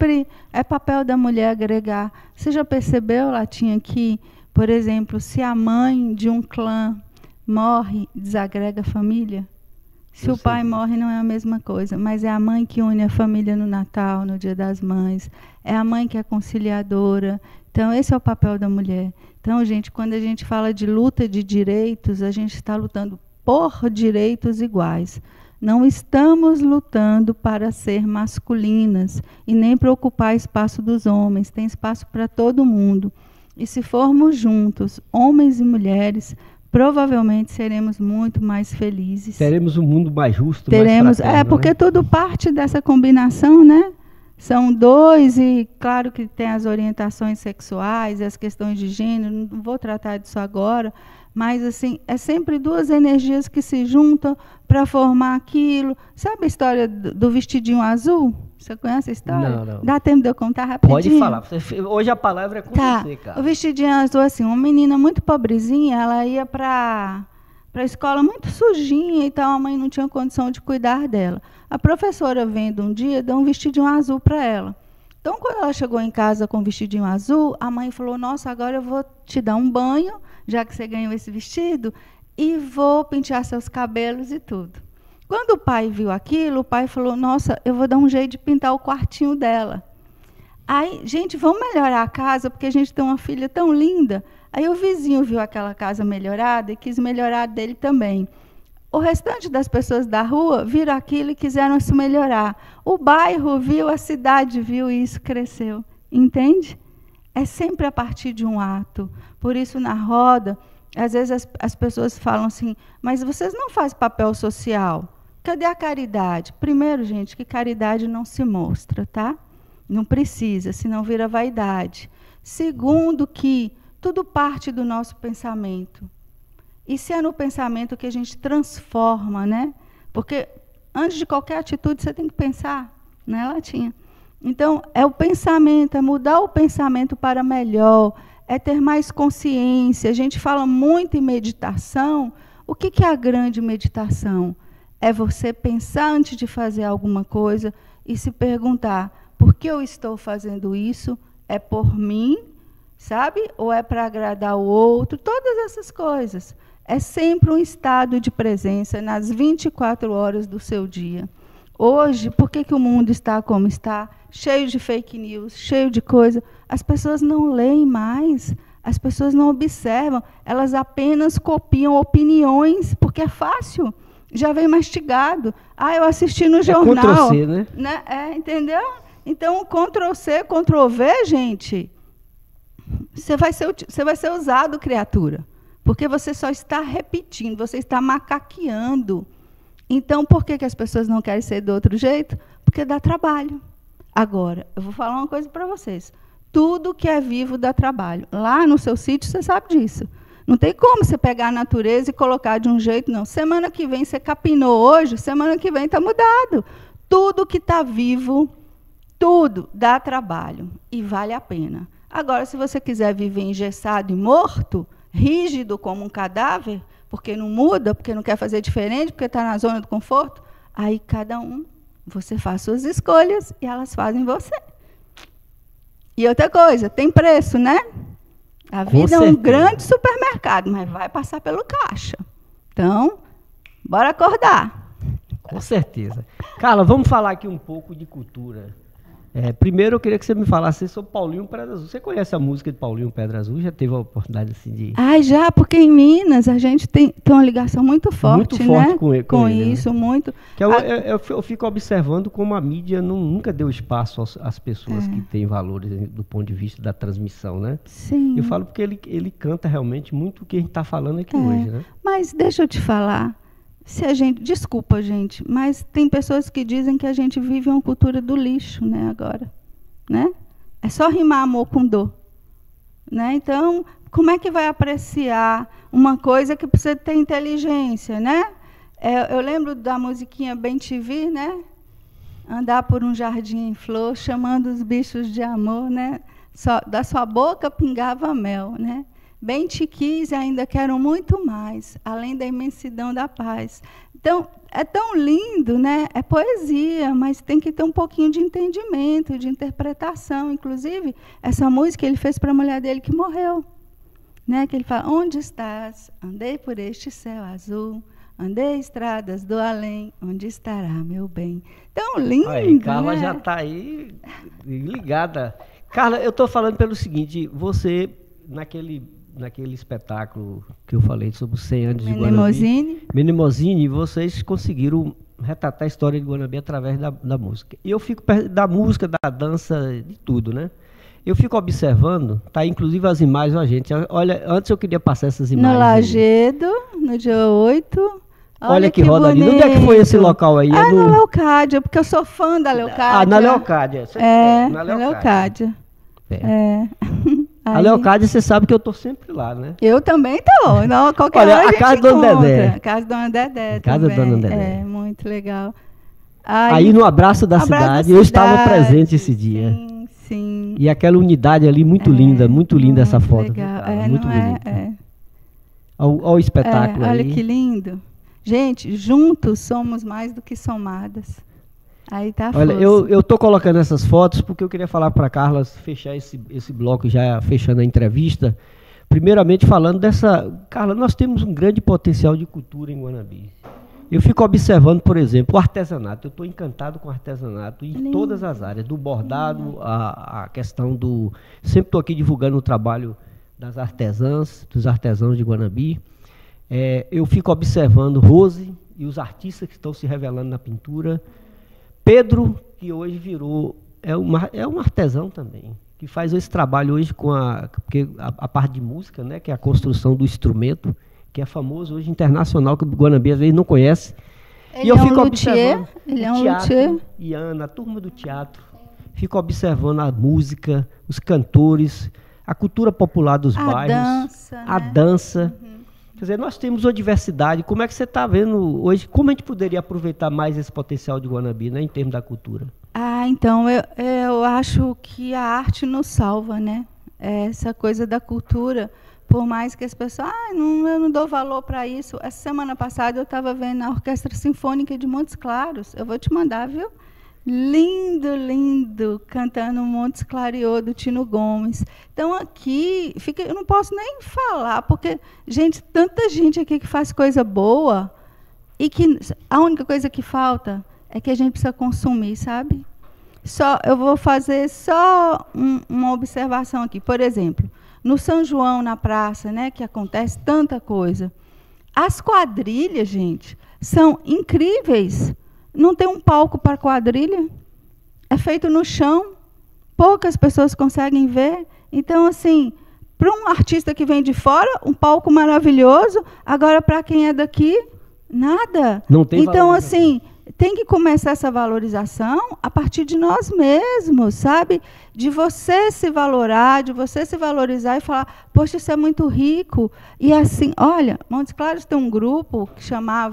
é papel da mulher agregar. Você já percebeu, Latinha, que, por exemplo, se a mãe de um clã morre, desagrega a família? Se o pai morre, não é a mesma coisa, mas é a mãe que une a família no Natal, no Dia das Mães, é a mãe que é conciliadora. Então, esse é o papel da mulher. Então, gente, quando a gente fala de luta de direitos, a gente está lutando por direitos iguais. Não estamos lutando para ser masculinas e nem para ocupar espaço dos homens. Tem espaço para todo mundo. E se formos juntos, homens e mulheres, provavelmente seremos muito mais felizes. Teremos um mundo mais justo, mais fraterno, porque tudo parte dessa combinação, né? São dois, e claro que tem as orientações sexuais, as questões de gênero, não vou tratar disso agora, mas assim, é sempre duas energias que se juntam para formar aquilo. Sabe a história do vestidinho azul? Você conhece a história? Não. Dá tempo de eu contar rapidinho? Pode falar. Hoje a palavra é com você, cara. O vestidinho azul, assim, uma menina muito pobrezinha, ela ia para a escola muito sujinha e tal, a mãe não tinha condição de cuidar dela. A professora, vendo um dia, deu um vestidinho azul para ela. Então, quando ela chegou em casa com o vestidinho azul, a mãe falou, nossa, agora eu vou te dar um banho, já que você ganhou esse vestido, e vou pentear seus cabelos e tudo. Quando o pai viu aquilo, o pai falou, nossa, eu vou dar um jeito de pintar o quartinho dela. Aí, gente, vamos melhorar a casa, porque a gente tem uma filha tão linda. Aí o vizinho viu aquela casa melhorada e quis melhorar dele também. O restante das pessoas da rua viram aquilo e quiseram se melhorar. O bairro viu, a cidade viu e isso cresceu. Entende? É sempre a partir de um ato. Por isso, na roda, às vezes as pessoas falam assim, mas vocês não fazem papel social. Cadê a caridade? Primeiro, gente, que caridade não se mostra, tá? Não precisa, senão vira vaidade. Segundo, que tudo parte do nosso pensamento. E se é no pensamento que a gente transforma, né? Porque antes de qualquer atitude você tem que pensar, né, Latinha? Então, é o pensamento, é mudar o pensamento para melhor, é ter mais consciência. A gente fala muito em meditação. O que é a grande meditação? É você pensar antes de fazer alguma coisa e se perguntar, por que eu estou fazendo isso? É por mim, sabe? Ou é para agradar o outro? Todas essas coisas. É sempre um estado de presença nas 24 horas do seu dia. Hoje, por que o mundo está como está? Cheio de fake news, cheio de coisa. As pessoas não leem mais, as pessoas não observam, elas apenas copiam opiniões, porque é fácil, já vem mastigado. Eu assisti no jornal. Ctrl+C, né? Entendeu? Então, Ctrl+C, Ctrl+V, gente, você vai ser usado, criatura. Porque você só está repetindo, você está macaqueando. Então, por que as pessoas não querem ser do outro jeito? Porque dá trabalho. Agora, eu vou falar uma coisa para vocês. Tudo que é vivo dá trabalho. Lá no seu sítio, você sabe disso. Não tem como você pegar a natureza e colocar de um jeito, não. Semana que vem você capinou hoje, semana que vem está mudado. Tudo que está vivo, tudo dá trabalho e vale a pena. Agora, se você quiser viver engessado e morto, rígido como um cadáver, porque não muda, porque não quer fazer diferente, porque está na zona do conforto, aí cada um, você faz suas escolhas e elas fazem você. E outra coisa, tem preço, né? A vida é um grande supermercado, mas vai passar pelo caixa. Então, bora acordar. Com certeza. Carla, vamos falar aqui um pouco de cultura. Primeiro, eu queria que você me falasse sobre Paulinho Pedra Azul. Você conhece a música de Paulinho Pedra Azul? Já teve a oportunidade assim de... Já, porque em Minas a gente tem uma ligação muito forte, né? com ele, isso, né? muito. Que eu fico observando como a mídia nunca deu espaço às pessoas que têm valores do ponto de vista da transmissão, né? Sim. Eu falo porque ele canta realmente muito o que a gente está falando aqui hoje, né? Mas deixa eu te falar... Desculpa, gente, mas tem pessoas que dizem que a gente vive uma cultura do lixo, né, agora, né? É só rimar amor com dor, né? Então, como é que vai apreciar uma coisa que precisa ter inteligência, né? Eu lembro da musiquinha Bem Te Vi, né? Andar por um jardim em flor, chamando os bichos de amor, né? Da sua boca pingava mel, né? Bem te quis e ainda quero muito mais, além da imensidão da paz. Então, é tão lindo, né? É poesia, mas tem que ter um pouquinho de entendimento, de interpretação. Inclusive, essa música ele fez para a mulher dele que morreu. Né? Que ele fala, onde estás? Andei por este céu azul, andei estradas do além, onde estará meu bem? Tão lindo, aí, Carla, né? já está aí ligada. Carla, eu estou falando pelo seguinte, você, naquele espetáculo que eu falei sobre os 100 anos de Guanambi, Menemozine, vocês conseguiram retratar a história de Guanambi através da música. E eu fico da música, da dança, de tudo, né? Eu fico observando, tá inclusive as imagens, a gente. Olha, antes eu queria passar essas imagens. No Lagedo, no dia 8. Olha que roda ali. Onde é que foi esse local aí? Ah, na Leocádia, porque eu sou fã da Leocádia. Ah, na Leocádia. Na Leocádia. A Leocádia, você sabe que eu tô sempre lá, né? Eu também tô. Não, qualquer olha, hora a casa da Dona Dedé. A casa da Dona Dedé. Casa da Dona Dedé. É, muito legal. Aí no Abraço da Cidade, eu estava presente esse dia. Sim. E aquela unidade ali, muito linda essa foto. Legal. Muito bonita. Olha o espetáculo aí. Olha que lindo. Gente, juntos somos mais do que somadas. Aí tá a Olha, força. eu tô colocando essas fotos porque eu queria falar para Carla fechar esse bloco, já fechando a entrevista. Primeiramente falando Carla, nós temos um grande potencial de cultura em Guanambi. Eu fico observando, por exemplo, o artesanato. Eu estou encantado com o artesanato em todas as áreas, do bordado, a questão do... Sempre estou aqui divulgando o trabalho das artesãs, dos artesãos de Guanambi. Eu fico observando Rose e os artistas que estão se revelando na pintura. Pedro, que hoje virou... É um artesão também, que faz esse trabalho hoje com a parte de música, né, que é a construção do instrumento, que é famoso hoje internacional, que o Guanambi às vezes não conhece. Ele eu fico observando o teatro, e Ana, a turma do teatro, fico observando a música, os cantores, a cultura popular dos bairros, a dança. Quer dizer, nós temos uma diversidade. Como é que você está vendo hoje? Como a gente poderia aproveitar mais esse potencial de Guanambi, né, em termos da cultura? Então, eu acho que a arte nos salva, né? Essa coisa da cultura. Por mais que as pessoas, eu não dou valor para isso. Essa semana passada eu estava vendo a Orquestra Sinfônica de Montes Claros. Eu vou te mandar, viu? Lindo, lindo, cantando Montes Clareou, do Tino Gomes. Então, aqui, eu não posso nem falar, porque, gente, tanta gente aqui que faz coisa boa, e que a única coisa que falta é que a gente precisa consumir, sabe? Eu vou fazer só uma observação aqui. Por exemplo, no São João, na praça, né, que acontece tanta coisa. As quadrilhas, gente, são incríveis. Não tem um palco para quadrilha. É feito no chão. Poucas pessoas conseguem ver. Então, assim, para um artista que vem de fora, um palco maravilhoso. Agora, para quem é daqui, nada. Não tem então, assim, tem que começar essa valorização a partir de nós mesmos, sabe? De você se valorar, de você se valorizar e falar, poxa, isso é muito rico. E assim, olha, Montes Claros tem um grupo que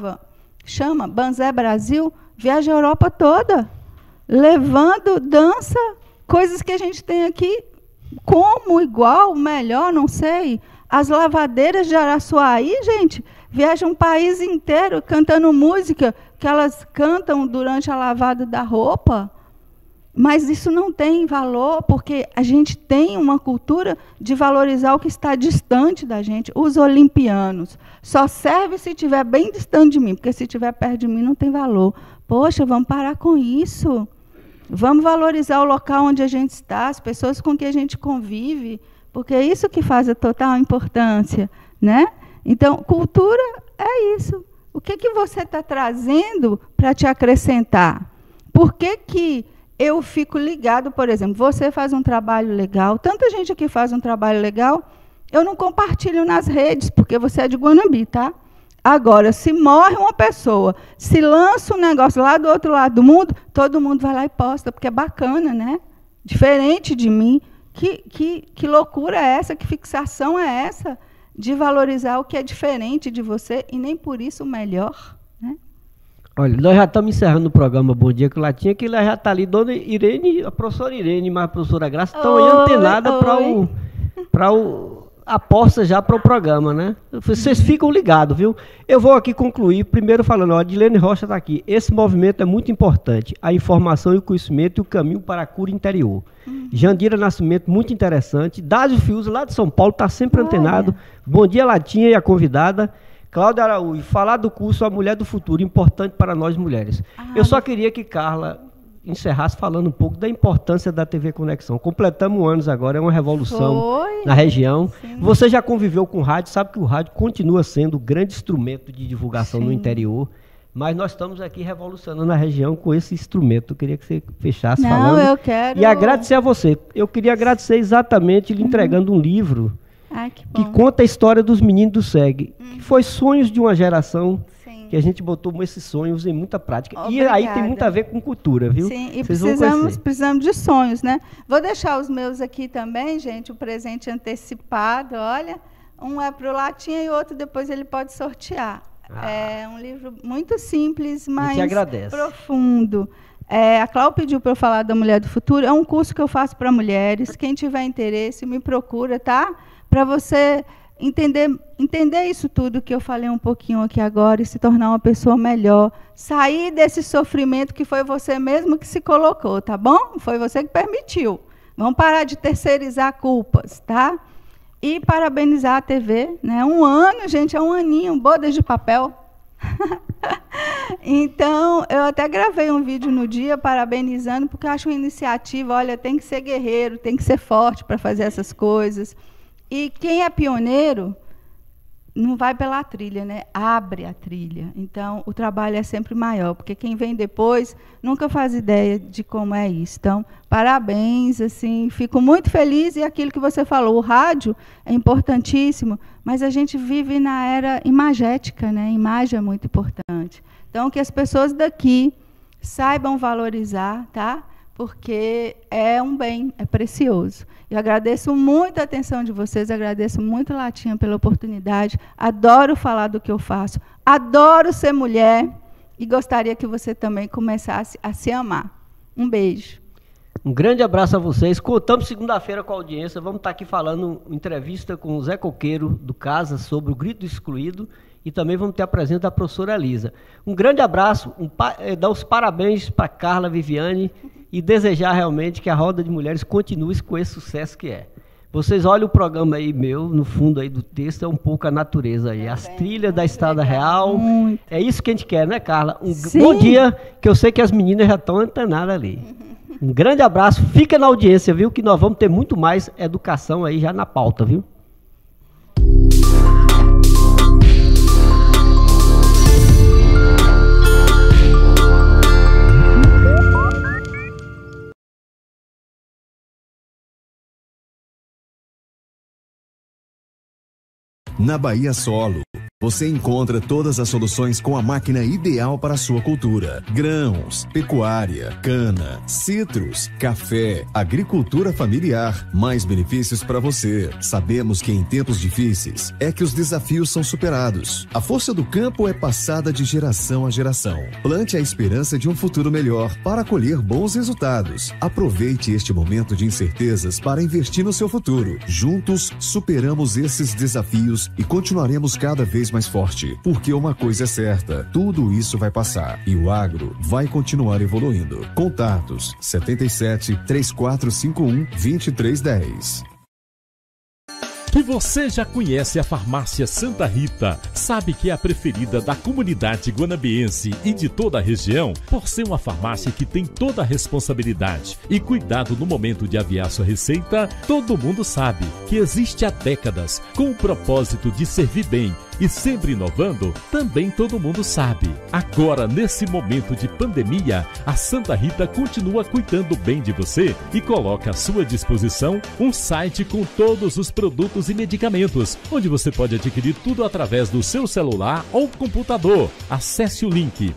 chama Banzé Brasil, viaja a Europa toda, levando dança, coisas que a gente tem aqui, como, igual, melhor, não sei. As lavadeiras de Araçuaí, gente, viajam um país inteiro cantando música que elas cantam durante a lavada da roupa. Mas isso não tem valor, porque a gente tem uma cultura de valorizar o que está distante da gente. Os olimpianos só serve se estiver bem distante de mim, porque se estiver perto de mim não tem valor. Poxa, vamos parar com isso. Vamos valorizar o local onde a gente está, as pessoas com que a gente convive, porque é isso que faz a total importância, né? Então, cultura é isso. O que você está trazendo para te acrescentar? Por que eu fico ligado, por exemplo, você faz um trabalho legal, tanta gente aqui faz um trabalho legal, eu não compartilho nas redes, porque você é de Guanambi, tá? Agora, se morre uma pessoa, se lança um negócio lá do outro lado do mundo, todo mundo vai lá e posta, porque é bacana, né? Diferente de mim. Que loucura é essa? Que fixação é essa de valorizar o que é diferente de você e nem por isso melhor, né? Olha, nós já estamos encerrando o programa Bom Dia com Latinha, que ela já está ali, dona Irene, a professora Irene, mas a professora Graça, estão aí antenada para aposta já para o programa, né? Vocês ficam ligados, viu? Eu vou aqui concluir, primeiro falando, ó, a Adilene Rocha está aqui. Esse movimento é muito importante. A informação e o conhecimento e o caminho para a cura interior. Jandira Nascimento, muito interessante. Dásio Fiuza, lá de São Paulo, está sempre antenado. Bom dia, Latinha e a convidada. Cláudia Araújo, falar do curso A Mulher do Futuro, importante para nós mulheres. Eu só queria que Carla encerrasse falando um pouco da importância da TV Conexão. Completamos anos agora, é uma revolução na região. Sim. Você já conviveu com o rádio, sabe que o rádio continua sendo o grande instrumento de divulgação no interior, mas nós estamos aqui revolucionando a região com esse instrumento. Eu queria que você fechasse falando. Eu quero... E agradecer a você. Eu queria agradecer exatamente lhe entregando um livro que conta a história dos meninos do SEG, que foi sonhos de uma geração que a gente botou esses sonhos em muita prática. Obrigada. E aí tem muito a ver com cultura, viu? Sim, e precisamos de sonhos, né? Vou deixar os meus aqui também, gente, o presente antecipado, olha. Um é para o Latinha e o outro depois ele pode sortear. É um livro muito simples, mas profundo. A Cláudia pediu para eu falar da Mulher do Futuro. É um curso que eu faço para mulheres. Quem tiver interesse, me procura, tá? Para você... Entender isso tudo que eu falei um pouquinho aqui agora e se tornar uma pessoa melhor. Sair desse sofrimento que foi você mesmo que se colocou, tá bom? Foi você que permitiu. Vamos parar de terceirizar culpas, tá? E parabenizar a TV, né? 1 ano, gente, é 1 aninho, bodas de papel. Então, eu até gravei um vídeo no dia parabenizando, porque eu acho uma iniciativa, olha, tem que ser guerreiro, tem que ser forte para fazer essas coisas. E quem é pioneiro não vai pela trilha, né? Abre a trilha. Então, o trabalho é sempre maior, porque quem vem depois nunca faz ideia de como é isso. Então, parabéns, assim, fico muito feliz. E aquilo que você falou, o rádio é importantíssimo, mas a gente vive na era imagética, né? A imagem é muito importante. Então, que as pessoas daqui saibam valorizar, tá? Porque é um bem, é precioso. Eu agradeço muito a atenção de vocês, agradeço muito, Latinha, pela oportunidade. Adoro falar do que eu faço, adoro ser mulher e gostaria que você também começasse a se amar. Um beijo. Um grande abraço a vocês. Contamos segunda-feira com a audiência. Vamos estar aqui falando entrevista com o Zé Coqueiro, do Casa, sobre o grito excluído. E também vamos ter a presença da professora Elisa. Um grande abraço, dar os parabéns para Carla Viviane e desejar realmente que a Roda de Mulheres continue com esse sucesso que é. Vocês olham o programa aí meu, no fundo aí do texto, é um pouco a natureza aí, as trilhas da Estrada Real. É isso que a gente quer, né, Carla? Bom dia, que eu sei que as meninas já estão antenadas ali. Um grande abraço, fica na audiência, viu, que nós vamos ter muito mais educação aí já na pauta, viu? Na Bahia Solo, você encontra todas as soluções com a máquina ideal para a sua cultura. Grãos, pecuária, cana, citros, café, agricultura familiar. Mais benefícios para você. Sabemos que em tempos difíceis é que os desafios são superados. A força do campo é passada de geração a geração. Plante a esperança de um futuro melhor para colher bons resultados. Aproveite este momento de incertezas para investir no seu futuro. Juntos, superamos esses desafios e continuaremos cada vez mais forte, porque uma coisa é certa, tudo isso vai passar e o agro vai continuar evoluindo. Contatos 77 3451 2310. Que você já conhece a Farmácia Santa Rita, sabe que é a preferida da comunidade guanabiense e de toda a região, por ser uma farmácia que tem toda a responsabilidade e cuidado no momento de aviar sua receita. Todo mundo sabe que existe há décadas, com o propósito de servir bem e sempre inovando, também todo mundo sabe. Agora, nesse momento de pandemia, a Santa Rita continua cuidando bem de você e coloca à sua disposição um site com todos os produtos e medicamentos, onde você pode adquirir tudo através do seu celular ou computador. Acesse o link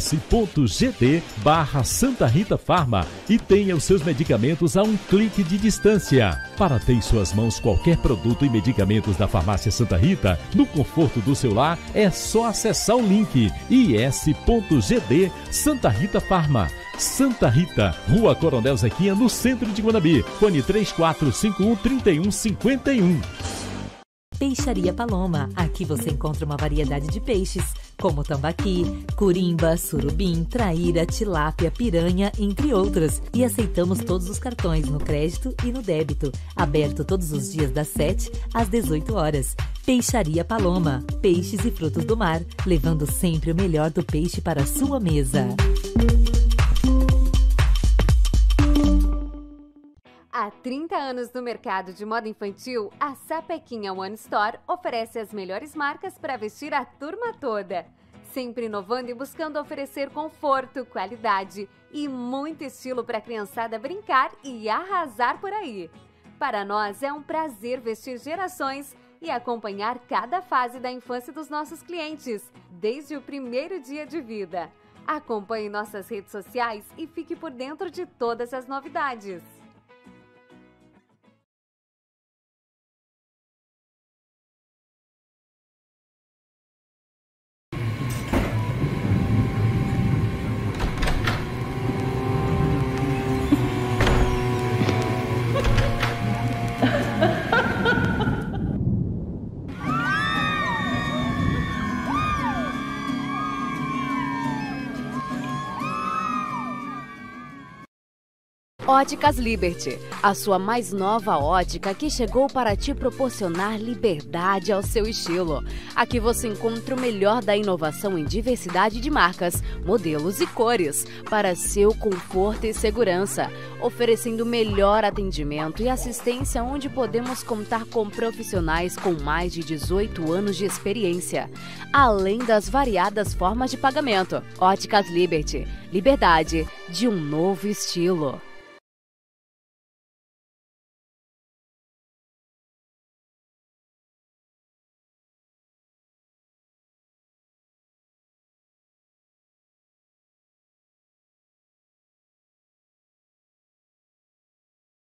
is.gd/Santa Rita Farma e tenha os seus medicamentos a um clique de distância. Para ter em suas mãos qualquer produto e medicamentos da Farmácia Santa Rita, no conforto do seu lar, é só acessar o link is.gd Santa Rita Farma. Santa Rita, Rua Coronel Zequinha, no centro de Guanabi. Fone 3451-3151. Peixaria Paloma. Aqui você encontra uma variedade de peixes, como tambaqui, curimba, surubim, traíra, tilápia, piranha, entre outros. E aceitamos todos os cartões no crédito e no débito. Aberto todos os dias das 7 às 18 horas. Peixaria Paloma. Peixes e frutos do mar, levando sempre o melhor do peixe para a sua mesa. Há 30 anos no mercado de moda infantil, a Sapequinha One Store oferece as melhores marcas para vestir a turma toda. Sempre inovando e buscando oferecer conforto, qualidade e muito estilo para a criançada brincar e arrasar por aí. Para nós é um prazer vestir gerações e acompanhar cada fase da infância dos nossos clientes, desde o primeiro dia de vida. Acompanhe nossas redes sociais e fique por dentro de todas as novidades. Óticas Liberty, a sua mais nova ótica que chegou para te proporcionar liberdade ao seu estilo. Aqui você encontra o melhor da inovação em diversidade de marcas, modelos e cores, para seu conforto e segurança, oferecendo melhor atendimento e assistência onde podemos contar com profissionais com mais de 18 anos de experiência, além das variadas formas de pagamento. Óticas Liberty, liberdade de um novo estilo.